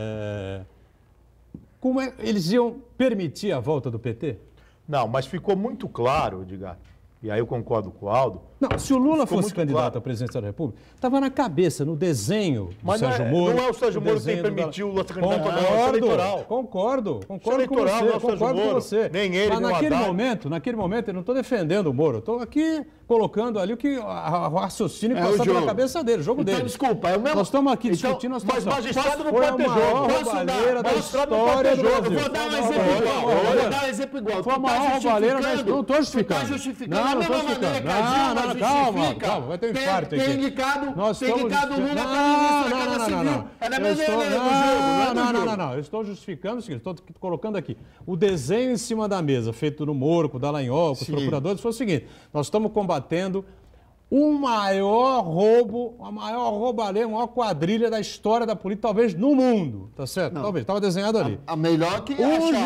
eles iam permitir a volta do PT? Não, mas ficou muito claro, Edgar, e aí eu concordo com o Aldo. Não, se o Lula fosse candidato à presidência da República, estava na cabeça, no desenho do Sérgio Moro. Não é o Sérgio Moro quem permitiu o Lula ser candidato, não, é o eleitoral. Concordo com você. Nem ele, mas nem naquele momento, eu não estou defendendo o Moro, estou aqui colocando ali o raciocínio que passou pela cabeça dele, o jogo dele. Desculpa, é o mesmo... Nós estamos aqui discutindo a situação. Mas magistrado não pode ter jogo. Roubalheira da história do Brasil. Vou dar um exemplo igual. Foi a maior roubalheira, não estou justificando. Não estou justificando. Calma, vai ter um infarto aqui. Tem indicado Lula para ministro da Casa Civil. É da mesma maneira. Não. Eu estou justificando o seguinte, estou colocando aqui. O desenho em cima da mesa, feito no Moro, com o Dallagnol, com os procuradores, foi o seguinte: nós estamos combatendo o maior roubo, a maior roubalheira, a maior quadrilha da história da política, talvez no mundo, tá certo? Não. Talvez, estava desenhado ali. A melhor que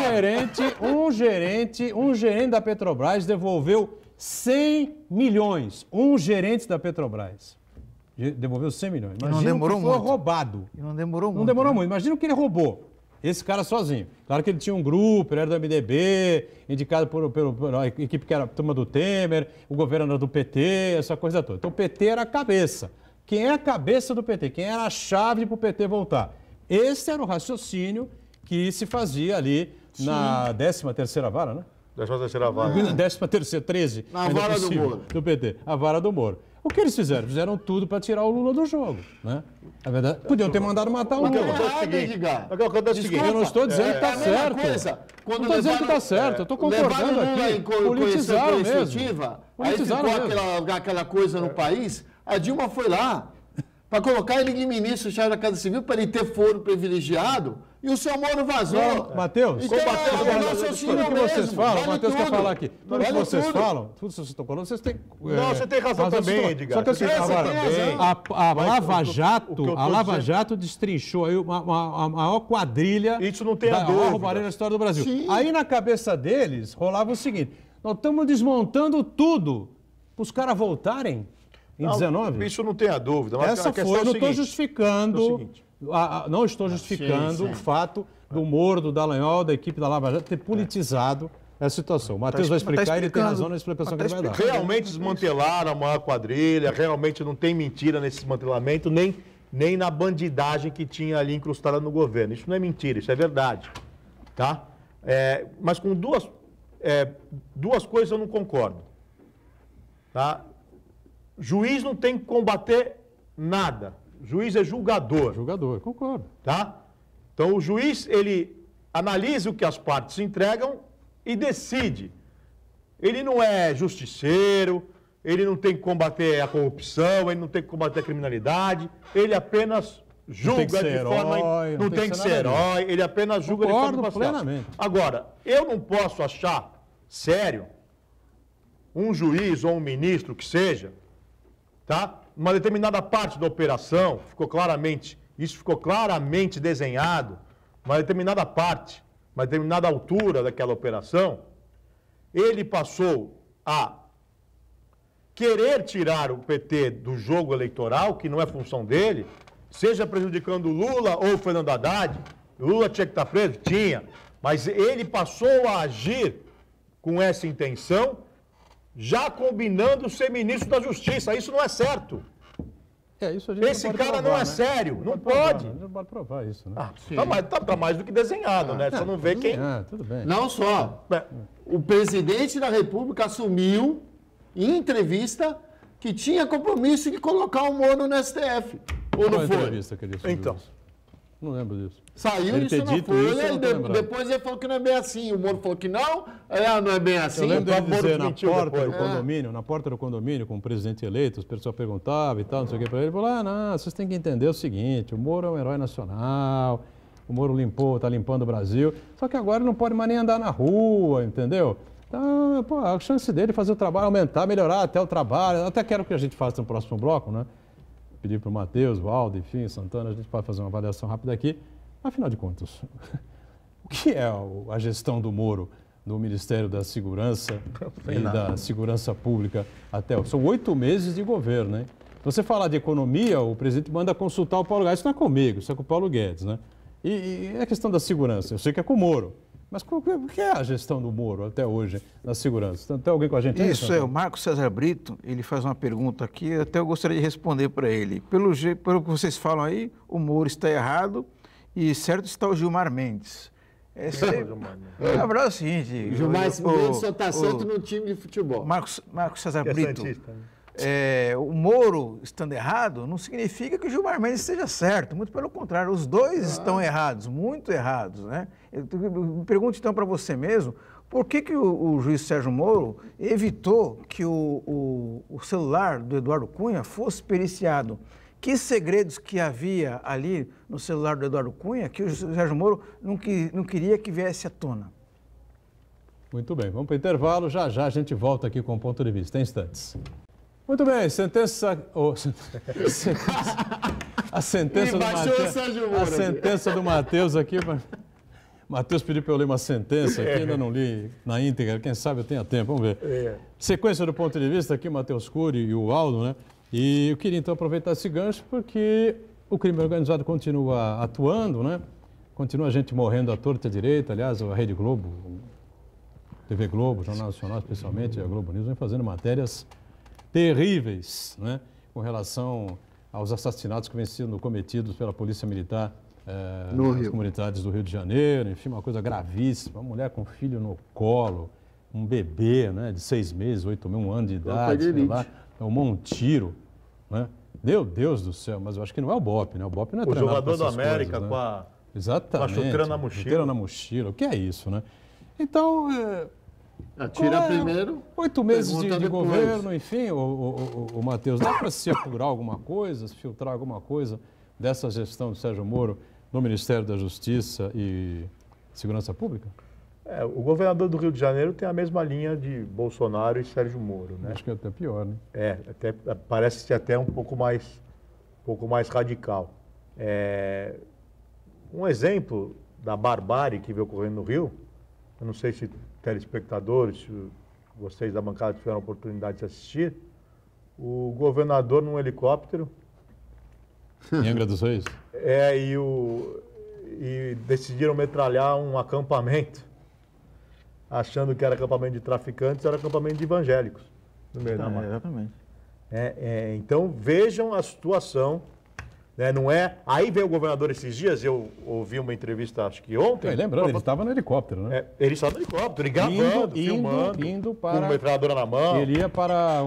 um gerente da Petrobras devolveu 100 milhões. Um gerente da Petrobras devolveu 100 milhões. Imagina não demorou que foi muito. roubado. E não demorou muito. Não demorou muito. Imagina o que ele roubou. Esse cara sozinho. Claro que ele tinha um grupo, ele era do MDB, indicado pela equipe que era a turma do Temer, o governo era do PT, essa coisa toda. Então o PT era a cabeça. Quem é a cabeça do PT? Quem era a chave para o PT voltar? Esse era o raciocínio que se fazia ali na 13ª vara, né? 13ª vara. 13ª, 13. Na vara do Moro. Do PT, a vara do Moro. O que eles fizeram? Fizeram tudo para tirar o Lula do jogo, né? Na verdade, podiam ter mandado matar o Lula. Eu não estou dizendo que está certo. Não estou dizendo que está certo, eu estou concordando aqui. Politizaram mesmo. Aí ficou aquela coisa no país, a Dilma foi lá para colocar ele em ministro-chefe da Casa Civil para ele ter foro privilegiado e o seu Moro vazou. Matheus, então, tudo que vocês falam, o Matheus quer falar aqui, tudo que vocês falam, tudo que vocês estão falando, vocês têm... Não, você tem razão também, Edgar. Só que assim, a Lava Jato destrinchou aí a maior quadrilha isso não tem a dúvida na história do Brasil. Sim. Aí na cabeça deles rolava o seguinte, nós estamos desmontando tudo para os caras voltarem em 19? Isso não tem a dúvida. Mas essa foi, eu não estou justificando... Não estou justificando o fato do Moro, do Dallagnol, da equipe da Lava Jato ter politizado essa situação. O Matheus vai explicar e ele tem razão na explicação que ele vai dar. Realmente desmantelaram a maior quadrilha, realmente não tem mentira nesse desmantelamento, nem na bandidagem que tinha ali incrustada no governo. Isso não é mentira, isso é verdade. Tá? Mas com duas coisas eu não concordo. Tá? Juiz não tem que combater nada. Juiz é julgador. Julgador, concordo. Tá? Então, o juiz, ele analisa o que as partes entregam e decide. Ele não é justiceiro, ele não tem que combater a corrupção, ele não tem que combater a criminalidade, ele apenas julga de forma... Não tem que ser herói, ele apenas julga de forma imparcial. Plenamente. Agora, eu não posso achar sério um juiz ou um ministro que seja, tá? Uma determinada parte da operação, isso ficou claramente desenhado, uma determinada parte, uma determinada altura daquela operação, ele passou a querer tirar o PT do jogo eleitoral, que não é função dele, seja prejudicando o Lula ou o Fernando Haddad. O Lula tinha que estar preso? Tinha. Mas ele passou a agir com essa intenção, já combinando ser ministro da Justiça. Isso não é certo. Isso a gente esse cara não é sério, não pode. Não pode provar isso, né? Tá mais do que desenhado, né? Você não vê quem... tudo bem. Não só. O presidente da República assumiu, em entrevista, que tinha compromisso de colocar o Moro no STF. Ou não foi? Entrevista que ele assumiu Então. isso. Não lembro disso. Saiu isso na Folha e depois ele falou que não é bem assim. O Moro falou que não é bem assim. Eu lembro dele dizer na porta do condomínio, com o presidente eleito, as pessoas perguntavam e tal, não sei o que para ele. Ele falou, não, vocês têm que entender o seguinte, o Moro é um herói nacional, o Moro está limpando o Brasil, só que agora ele não pode mais nem andar na rua, entendeu? Então, a chance dele fazer o trabalho aumentar, melhorar até o trabalho, até quero que a gente faça no próximo bloco, né? Pedir para o Matheus, o Aldo, enfim, Santana, a gente pode fazer uma avaliação rápida aqui. Afinal de contas, o que é a gestão do Moro no Ministério da Segurança e da Segurança Pública até? São 8 meses de governo, né? Se você falar de economia, o presidente manda consultar o Paulo Guedes. Isso não é comigo, isso é com o Paulo Guedes, né? E a questão da segurança, eu sei que é com o Moro. Mas o que é a gestão do Moro até hoje na segurança? Tem alguém com a gente aí? Isso, o Marco César Brito, ele faz uma pergunta aqui, até eu gostaria de responder para ele. Pelo que vocês falam aí, o Moro está errado e certo está o Gilmar Mendes. Na verdade é o seguinte... Gilmar Mendes só está certo no time de futebol. Marco César Brito, o Moro estando errado não significa que o Gilmar Mendes esteja certo, muito pelo contrário, os dois estão errados, muito errados, né? Eu me pergunto então para você mesmo, por que o juiz Sérgio Moro evitou que o celular do Eduardo Cunha fosse periciado? Que segredos que havia ali no celular do Eduardo Cunha que o Sérgio Moro não queria que viesse à tona? Muito bem, vamos para o intervalo, já a gente volta aqui com o ponto de vista, em instantes. Muito bem, a sentença do Matheus aqui. Matheus pediu para eu ler uma sentença aqui, ainda não li na íntegra, quem sabe eu tenha tempo, vamos ver. Sequência do ponto de vista aqui, Matheus Cury e o Aldo, né? E eu queria então aproveitar esse gancho porque o crime organizado continua atuando, né? Continua a gente morrendo à torta e à direita. Aliás, a Rede Globo, TV Globo, Jornal Nacional, especialmente, a Globo News, vem fazendo matérias terríveis, né, com relação aos assassinatos que vêm sendo cometidos pela Polícia Militar nas comunidades do Rio de Janeiro. Enfim, uma coisa gravíssima. Uma mulher com filho no colo, um bebê, né, de 6 meses, 8 meses, 1 ano de idade, sei lá, tomou um tiro, né? Meu Deus do céu, mas eu acho que não é o BOPE, né? O BOPE não é o treinado jogador pra do essas América coisas, né? com a Exatamente. com a chuteira na mochila. Chuteira na mochila. O que é isso, né? Então, Atira primeiro. 8 meses de depois. governo, enfim, o Matheus, dá para se apurar alguma coisa, se filtrar alguma coisa dessa gestão do Sérgio Moro no Ministério da Justiça e Segurança Pública? O governador do Rio de Janeiro tem a mesma linha de Bolsonaro e Sérgio Moro, né? Acho que é até pior, né? Até, parece ser até um pouco mais radical. Um exemplo da barbárie que veio ocorrendo no Rio, eu não sei se telespectadores, se vocês da bancada tiveram a oportunidade de assistir, o governador num helicóptero. Em Angra dos Reis? E decidiram metralhar um acampamento, achando que era acampamento de traficantes, era acampamento de evangélicos no meio da mata. Exatamente. Então vejam a situação, né? Não é. Aí veio o governador esses dias, eu ouvi uma entrevista, acho que ontem. Lembrando, ele estava no helicóptero, né? Ele estava no helicóptero, ele gravando, filmando, indo com para uma metralhadora na mão. Ele ia para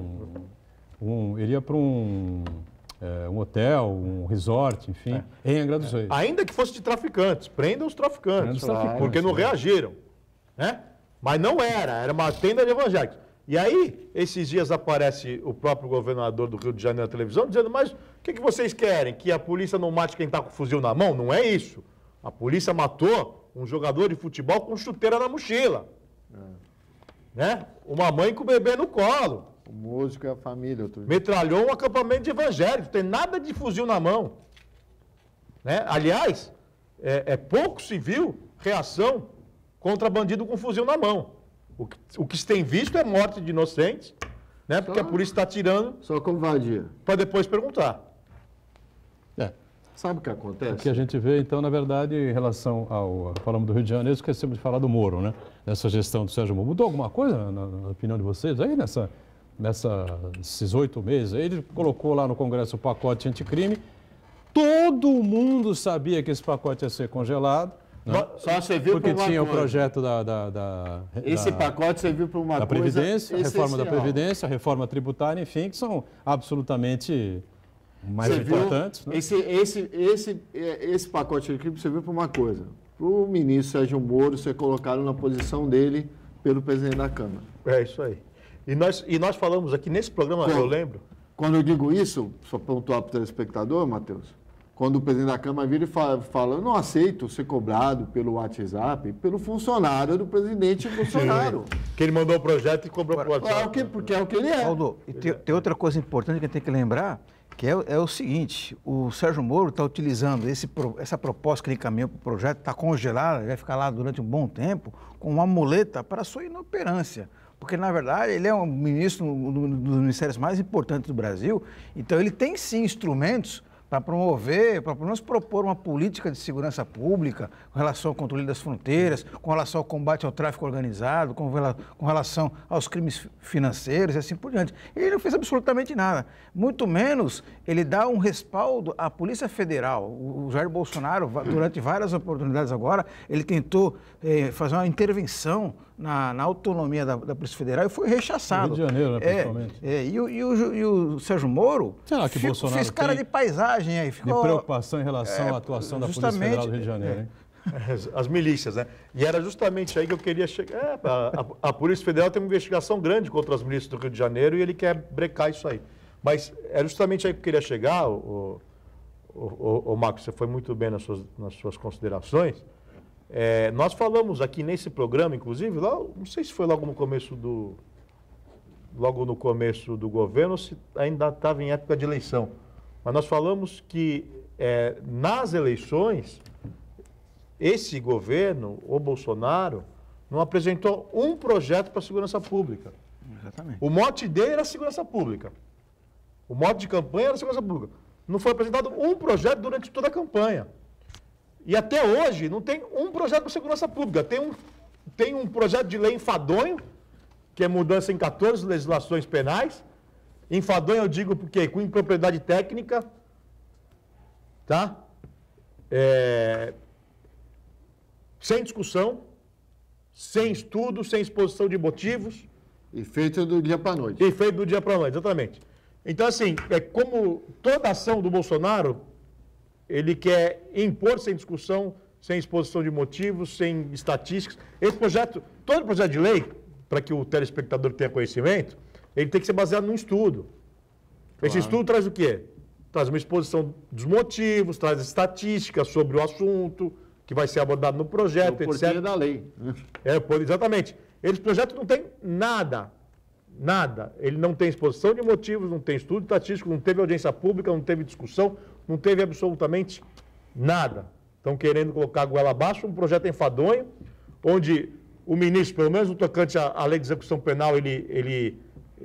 um hotel, um resort, enfim, em Angra dos Reis. Ainda que fosse de traficantes, prendam os traficantes, Prendam os traficantes, porque não reagiram, né? Mas não era uma tenda de evangélicos. E aí, esses dias aparece o próprio governador do Rio de Janeiro na televisão dizendo, mas o que vocês querem? Que a polícia não mate quem está com o fuzil na mão? Não é isso. A polícia matou um jogador de futebol com chuteira na mochila. Né? Uma mãe com o bebê no colo. O músico e a família. Metralhou um acampamento de evangélicos. Não tem nada de fuzil na mão. Né? Aliás, pouco se viu reação contra bandido com fuzil na mão. O que se tem visto é morte de inocentes, né? Porque a polícia está atirando. Só covardia. Para depois perguntar. Sabe o que acontece? O que a gente vê, então, na verdade, em relação ao... Falamos do Rio de Janeiro, esquecemos de falar do Moro, né? Nessa gestão do Sérgio Moro. Mudou alguma coisa, na opinião de vocês, aí nesses 8 meses? Aí ele colocou lá no Congresso o pacote anticrime. Todo mundo sabia que esse pacote ia ser congelado. Né? Só serviu porque para uma tinha coisa. o projeto Esse pacote serviu para uma da coisa Previdência, a reforma da essencial. Previdência, a reforma tributária, enfim, que são absolutamente mais importantes. Né? Esse pacote de crime serviu para uma coisa. Para o ministro Sérgio Moro ser colocado na posição dele pelo presidente da Câmara. É isso aí. E nós falamos aqui nesse programa, eu lembro. Quando eu digo isso, só pontuar para o telespectador, Matheus, quando o presidente da Câmara vira e fala, eu não aceito ser cobrado pelo WhatsApp, pelo funcionário do presidente Bolsonaro. Que ele mandou o projeto e cobrou para o WhatsApp. Porque é o que ele é. Aldo, e tem outra coisa importante que a gente tem que lembrar, que é o seguinte, o Sérgio Moro está utilizando essa proposta que ele encaminhou para o projeto, está congelada, vai ficar lá durante um bom tempo, com uma muleta para a sua inoperância. Porque, na verdade, ele é um ministro dos ministérios mais importantes do Brasil, então ele tem sim instrumentos para promover, para pelo menos propor uma política de segurança pública com relação ao controle das fronteiras, com relação ao combate ao tráfico organizado, com relação aos crimes financeiros e assim por diante. E ele não fez absolutamente nada. Muito menos ele dá um respaldo à Polícia Federal. O Jair Bolsonaro, durante várias oportunidades agora, ele tentou fazer uma intervenção na autonomia da Polícia Federal e foi rechaçado. No Rio de Janeiro, né, principalmente. E o Sérgio Moro fez cara de paisagem aí. De preocupação em relação à atuação da Polícia Federal do Rio de Janeiro, hein? As milícias, né? E era justamente aí que eu queria chegar. A Polícia Federal tem uma investigação grande contra as milícias do Rio de Janeiro e ele quer brecar isso aí. Mas era justamente aí que eu queria chegar, Marcos, você foi muito bem nas suas considerações. Nós falamos aqui nesse programa, inclusive, não sei se foi logo no começo do governo, ou se ainda estava em época de eleição. Mas nós falamos que nas eleições, esse governo, o Bolsonaro, não apresentou um projeto para a segurança pública. Exatamente. O mote dele era segurança pública. O mote de campanha era segurança pública. Não foi apresentado um projeto durante toda a campanha. E até hoje não tem um projeto para segurança pública. Tem um projeto de lei enfadonho, que é mudança em 14 legislações penais. Enfadonho eu digo porque com impropriedade técnica, tá? Sem discussão, sem estudo, sem exposição de motivos. E feito do dia para a noite. E feito do dia para a noite, exatamente. Então, assim, como toda ação do Bolsonaro, ele quer impor sem discussão, sem exposição de motivos, sem estatísticas. Todo projeto de lei, para que o telespectador tenha conhecimento, ele tem que ser baseado num estudo. Claro. Esse estudo traz o quê? Traz uma exposição dos motivos, traz estatísticas sobre o assunto, que vai ser abordado no projeto, etc. Porquê da lei. Exatamente. Esse projeto não tem nada. Nada. Ele não tem exposição de motivos, não tem estudo estatístico, não teve audiência pública, não teve discussão, não teve absolutamente nada. Estão querendo colocar a goela abaixo um projeto enfadonho, onde o ministro, pelo menos no tocante à lei de execução penal, ele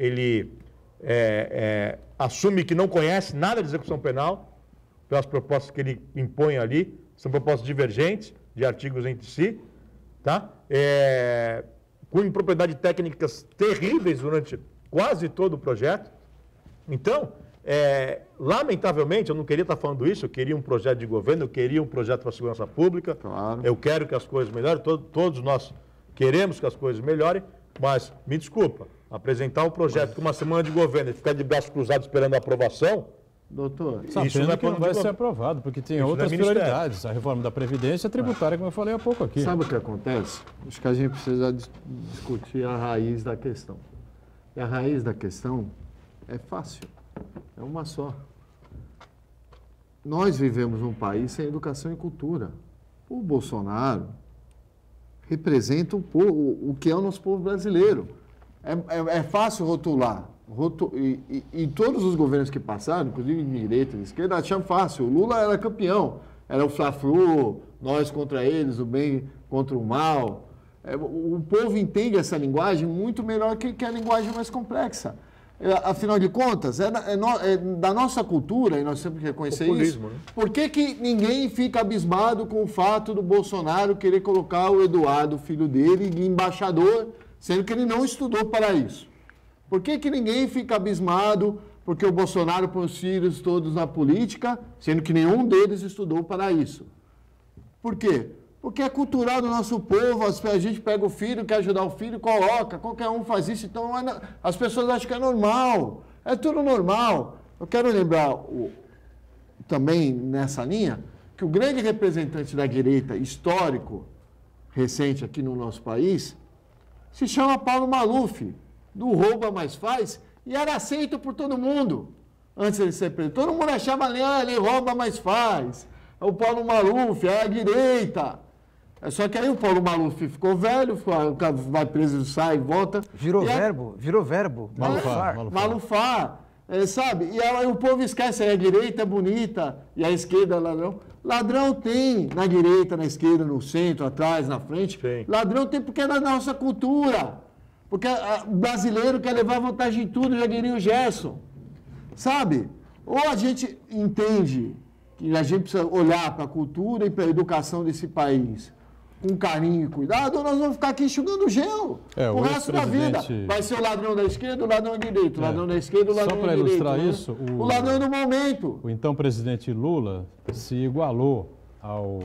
assume que não conhece nada de execução penal, pelas propostas que ele impõe ali, são propostas divergentes de artigos entre si, tá? Com impropriedade técnicas terríveis durante quase todo o projeto. Então, lamentavelmente, eu não queria estar falando isso, eu queria um projeto de governo, eu queria um projeto para a segurança pública, claro. Eu quero que as coisas melhorem, todos nós queremos que as coisas melhorem, mas, me desculpa, apresentar um projeto com uma semana de governo e ficar de braços cruzados esperando a aprovação, doutor, isso não vai ser aprovado, porque tem outras prioridades. A reforma da Previdência tributária, como eu falei há pouco aqui. Sabe o que acontece? Acho que a gente precisa discutir a raiz da questão. E a raiz da questão é fácil. É uma só. Nós vivemos num país sem educação e cultura. O Bolsonaro representa o que é o nosso povo brasileiro. É fácil rotular. E todos os governos que passaram, inclusive de direita e de esquerda, acham fácil. O Lula era campeão. Era o Fla-Flu, nós contra eles, o bem contra o mal. O povo entende essa linguagem muito melhor que a linguagem mais complexa. Afinal de contas, da nossa cultura, e nós temos que reconhecer populismo, isso, né? Por que ninguém fica abismado com o fato do Bolsonaro querer colocar o Eduardo, filho dele, de embaixador, sendo que ele não estudou para isso? Por que ninguém fica abismado porque o Bolsonaro põe os filhos todos na política, sendo que nenhum deles estudou para isso? Por quê? Porque é cultural do nosso povo, a gente pega o filho, quer ajudar o filho, coloca, qualquer um faz isso, então as pessoas acham que é normal, é tudo normal. Eu quero lembrar também nessa linha que o grande representante da direita histórico, recente aqui no nosso país, se chama Paulo Maluf, do Rouba Mais Faz, e era aceito por todo mundo antes de ser preso. Todo mundo achava ele rouba mais faz. É o Paulo Maluf, é a direita. Só que aí o Paulo Maluf ficou velho, vai preso, sai, volta. Virou verbo. Malufar. Sabe? E aí o povo esquece, a direita é bonita e a esquerda é ladrão. Ladrão tem na direita, na esquerda, no centro, atrás, na frente. Sim. Ladrão tem porque é da nossa cultura. Porque o brasileiro quer levar vantagem em tudo, já diria o Gerson. Sabe? Ou a gente entende que a gente precisa olhar para a cultura e para a educação desse país com carinho e cuidado, ou nós vamos ficar aqui enxugando gel o resto da vida. Vai ser o ladrão da esquerda, o ladrão da direita, o ladrão da esquerda, o ladrão da direita. Só para ilustrar isso, o ladrão do momento. O então presidente Lula se igualou ao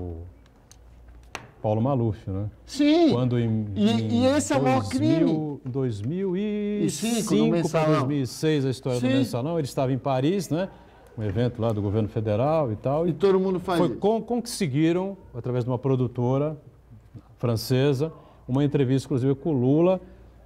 Paulo Maluf, né? Sim. Quando e esse é o maior crime. 2005 para 2006, a história do Mensalão, ele estava em Paris, né? Um evento lá do governo federal e tal. E todo mundo faz isso. Conseguiram, através de uma produtora francesa, uma entrevista, inclusive, com o Lula,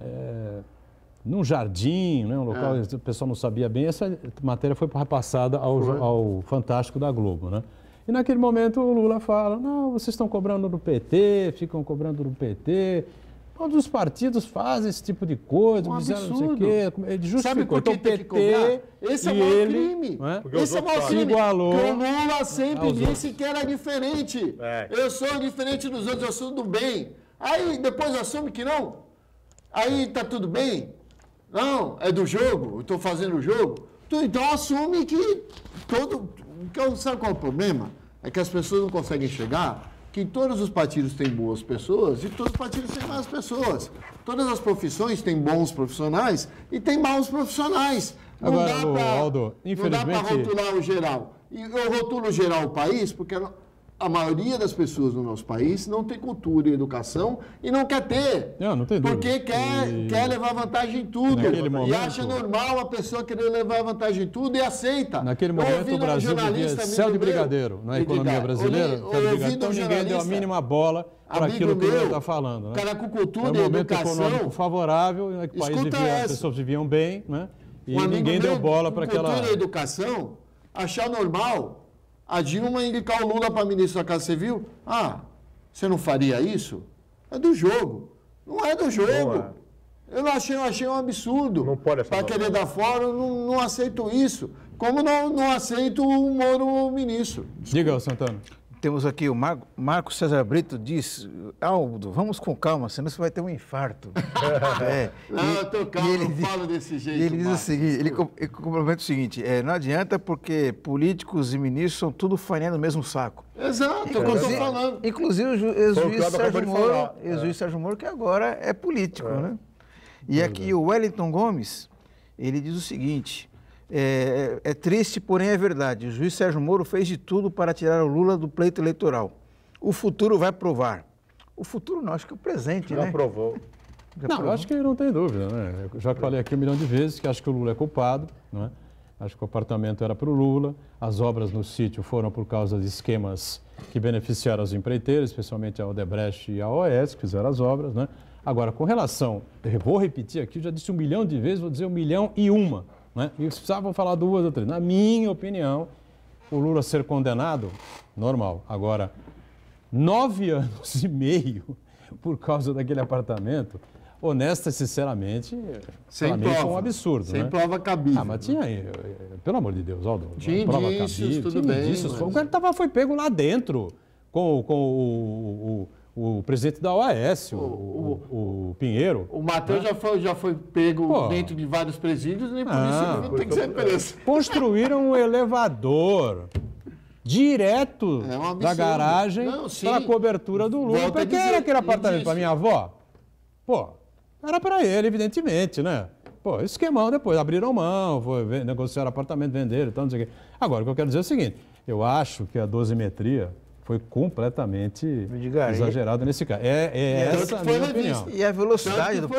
num jardim, né? Um local que o pessoal não sabia bem. Essa matéria foi repassada ao Fantástico da Globo, né? E naquele momento o Lula fala, não, vocês estão cobrando do PT, ficam cobrando do PT. Todos os partidos fazem esse tipo de coisa, fizeram não sei o quê. Ele justificou. Sabe por que então, tem que cobrar? Esse é o maior crime. Esse é o maior crime. Igualou. O Lula sempre disse que era diferente. Eu sou diferente dos outros, eu sou do bem. Aí depois assume que não. Aí tá tudo bem. Não, é do jogo, eu estou fazendo o jogo. Então assume que todo... Sabe qual é o problema? é que as pessoas não conseguem enxergar que todos os partidos têm boas pessoas e todos os partidos têm más pessoas. Todas as profissões têm bons profissionais e têm maus profissionais. Agora, Aldo, infelizmente... Não dá para rotular o geral. E eu rotulo geral o país porque a maioria das pessoas no nosso país não tem cultura e educação e não quer ter. Não tem dúvida. Porque quer levar vantagem em tudo. E acha normal a pessoa querer levar vantagem em tudo e aceita. Naquele momento o Brasil vivia céu de brigadeiro na economia brasileira. Então ninguém deu a mínima bola para aquilo que ele está falando. Né? Cara com cultura e educação. Era um momento econômico favorável, né, que o país vivia, as pessoas viviam bem, né? E ninguém deu bola para aquela... Cultura e educação, achar normal a Dilma indicar o Lula para ministro da Casa Civil. Ah, você não faria isso? É do jogo. Não é do jogo. Eu achei um absurdo. Não pode para querer dar fora, eu não aceito isso. Como não aceito o Moro ministro. Diga, Santana. Temos aqui o Marco César Brito diz, Aldo, vamos com calma, senão você vai ter um infarto. Não, eu estou calmo, não falo desse jeito. E ele diz o seguinte, ele complementa o seguinte, não adianta porque políticos e ministros são tudo farinha no mesmo saco. Exato, é o que eu estou falando. Inclusive o ex-juiz Sérgio Moro, que agora é político, né? E aqui o Wellington Gomes, ele diz o seguinte... É triste, porém é verdade. O juiz Sérgio Moro fez de tudo para tirar o Lula do pleito eleitoral. O futuro vai provar. O futuro não, acho que o presente, já né? Provou. Eu acho que não tem dúvida, né? Eu já falei aqui 1 milhão de vezes que acho que o Lula é culpado, né? Acho que o apartamento era para o Lula, as obras no sítio foram por causa de esquemas que beneficiaram os empreiteiros, especialmente a Odebrecht e a OAS, que fizeram as obras, né? Agora, com relação, eu vou repetir aqui, eu já disse 1 milhão de vezes, vou dizer 1.001.000. Né? E precisavam falar 2 ou 3. Na minha opinião, o Lula ser condenado, normal. Agora, 9 anos e meio por causa daquele apartamento, honesta e sinceramente, para mim foi um absurdo. Sem né? prova cabível. Mas tinha, pelo amor de Deus, Aldo. Tinha prova indícios, cabível, tudo bem. Indícios, mas... O cara foi pego lá dentro com o presidente da OAS, o Pinheiro. O Matheus já foi pego dentro de vários presídios, nem por isso não tem que ser preso. Construíram um elevador direto da garagem para a cobertura do Lula. Para que era aquele apartamento? Para minha avó? Pô, era para ele, evidentemente, né? Pô, esquemão depois, abriram mão, foi negociar apartamento, venderam e tal, não sei o quê. Agora, o que eu quero dizer é o seguinte, eu acho que a dosimetria foi completamente exagerada nesse caso. Essa a minha opinião. E a velocidade do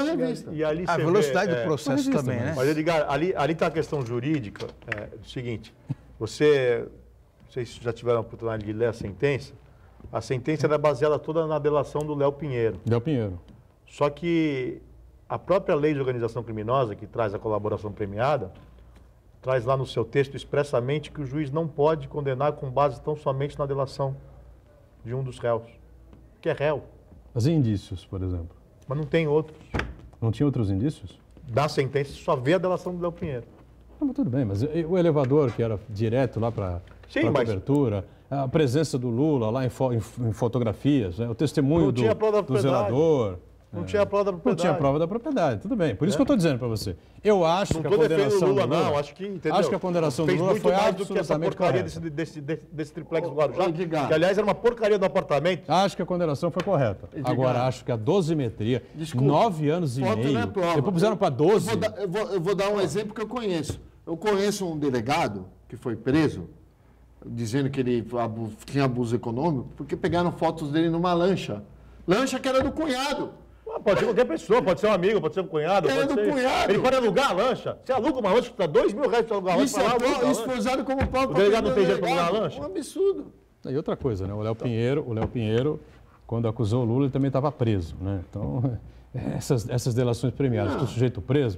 processo também, né? Mas, Edgar, ali está a questão jurídica. O seguinte, não sei se já tiveram a oportunidade de ler a sentença era baseada toda na delação do Léo Pinheiro. Léo Pinheiro. Só que a própria lei de organização criminosa, que traz a colaboração premiada, traz lá no seu texto expressamente que o juiz não pode condenar com base tão somente na delação de um dos réus, que é réu. Mas indícios, por exemplo? Mas não tem outros. Não tinha outros indícios? Da sentença só vê a delação do Léo Pinheiro. Não, mas tudo bem, mas o elevador que era direto lá para a cobertura, a presença do Lula lá em fotografias, né? O testemunho do zelador... Não tinha a prova da propriedade. Não tinha a prova da propriedade, tudo bem. Por isso que eu estou dizendo para você. Eu acho que a condenação do Lula... Não, acho que, entendeu? Acho que a condenação do Lula foi absolutamente porcaria correta. desse triplex do Guarujá, que aliás era uma porcaria do apartamento. Acho que a condenação foi correta. Agora, acho que a dosimetria, 9 anos e meio, depois puseram para 12. Eu vou dar um exemplo que eu conheço. Eu conheço um delegado que foi preso, dizendo que ele tinha abuso econômico, porque pegaram fotos dele numa lancha. Lancha que era do cunhado. Pode ser qualquer pessoa, pode ser um amigo, pode ser um cunhado. Cunhado. Ele pode alugar a lancha. Você aluga uma lancha que custa R$2.000 para alugar a lancha. Isso foi usado como prova. O delegado não tem jeito para alugar a lancha? Um absurdo. E outra coisa, né? O Léo Pinheiro, quando acusou o Lula, ele também estava preso, né? Então, essas delações premiadas com o sujeito preso,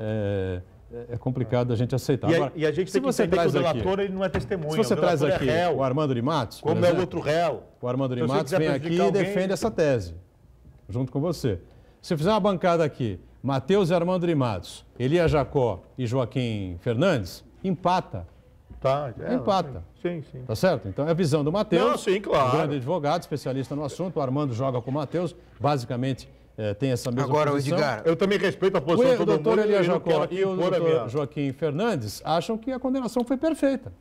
é complicado a gente aceitar. Agora, e a gente tem que entender que o delator ele não é testemunha. Se você traz aqui o Armando de Matos, como é o outro réu. O Armando de Matos vem aqui e defende essa tese, junto com você. Se fizer uma bancada aqui, Matheus e Armando de Matos, Elia Jacó e Joaquim Fernandes, empata. Tá, empata. Sim. Tá certo? Então é a visão do Matheus, sim, claro. grande advogado, especialista no assunto. O Armando joga com o Matheus, basicamente tem essa mesma Agora, posição. Edgar, eu também respeito a posição do doutor Elia Jacó e o doutor Joaquim Fernandes acham que a condenação foi perfeita.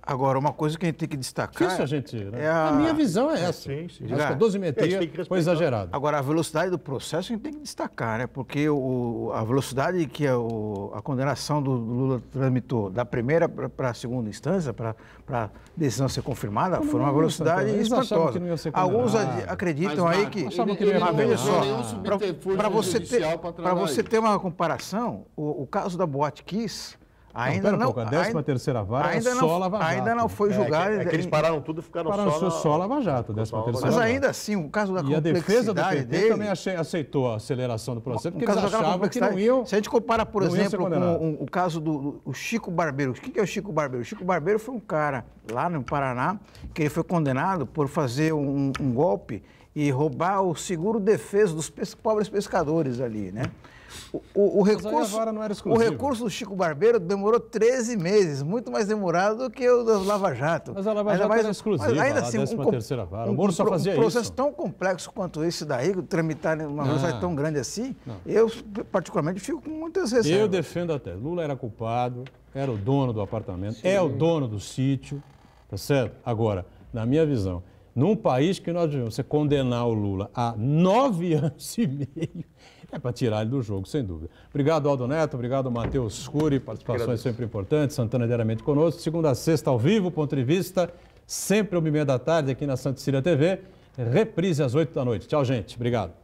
Agora, uma coisa que a gente tem que destacar... Difícil a gente... Né? A minha visão é essa. Sim, sim. Acho que a dosimetria foi exagerada. Agora, a velocidade do processo a gente tem que destacar, né? Porque a velocidade que a condenação do Lula tramitou da primeira para a segunda instância, para a decisão ser confirmada, foi uma velocidade espantosa. Alguns acreditam aí que... Veja só, para você ter uma comparação, o caso da Boate Kiss... Ainda não, a 13ª vara ainda só Lava Jato. Ainda não foi julgado. É que eles pararam tudo e ficaram só Lava Jato, 13ª Mas ainda assim, o caso da complexidade dele... E a defesa do PT dele, também aceitou a aceleração do processo, porque eles achavam que não iam... Se a gente comparar, por exemplo, com o caso do Chico Barbeiro. O que é o Chico Barbeiro? O Chico Barbeiro foi um cara lá no Paraná, que ele foi condenado por fazer um golpe e roubar o seguro-defeso dos pobres pescadores ali, né? O recurso do Chico Barbeiro demorou 13 meses, muito mais demorado do que o da Lava Jato. Mas a Lava Jato era exclusiva, ainda assim, a 13ª vara. O Moro só fazia isso. Um processo tão complexo quanto esse daí, tramitar uma velocidade tão grande assim, eu particularmente fico com muitas reservas. Eu defendo até. Lula era culpado, era o dono do apartamento, é o dono do sítio, tá certo? Agora, na minha visão, num país que nós devemos você condenar o Lula a 9 anos e meio, é para tirar ele do jogo, sem dúvida. Obrigado, Aldo Neto, obrigado, Matheus Cury, participações sempre importantes, Santana diariamente conosco, segunda a sexta ao vivo, ponto de vista, sempre 1h30 da tarde aqui na Santa Cecília TV, reprise às 8 da noite. Tchau, gente, obrigado.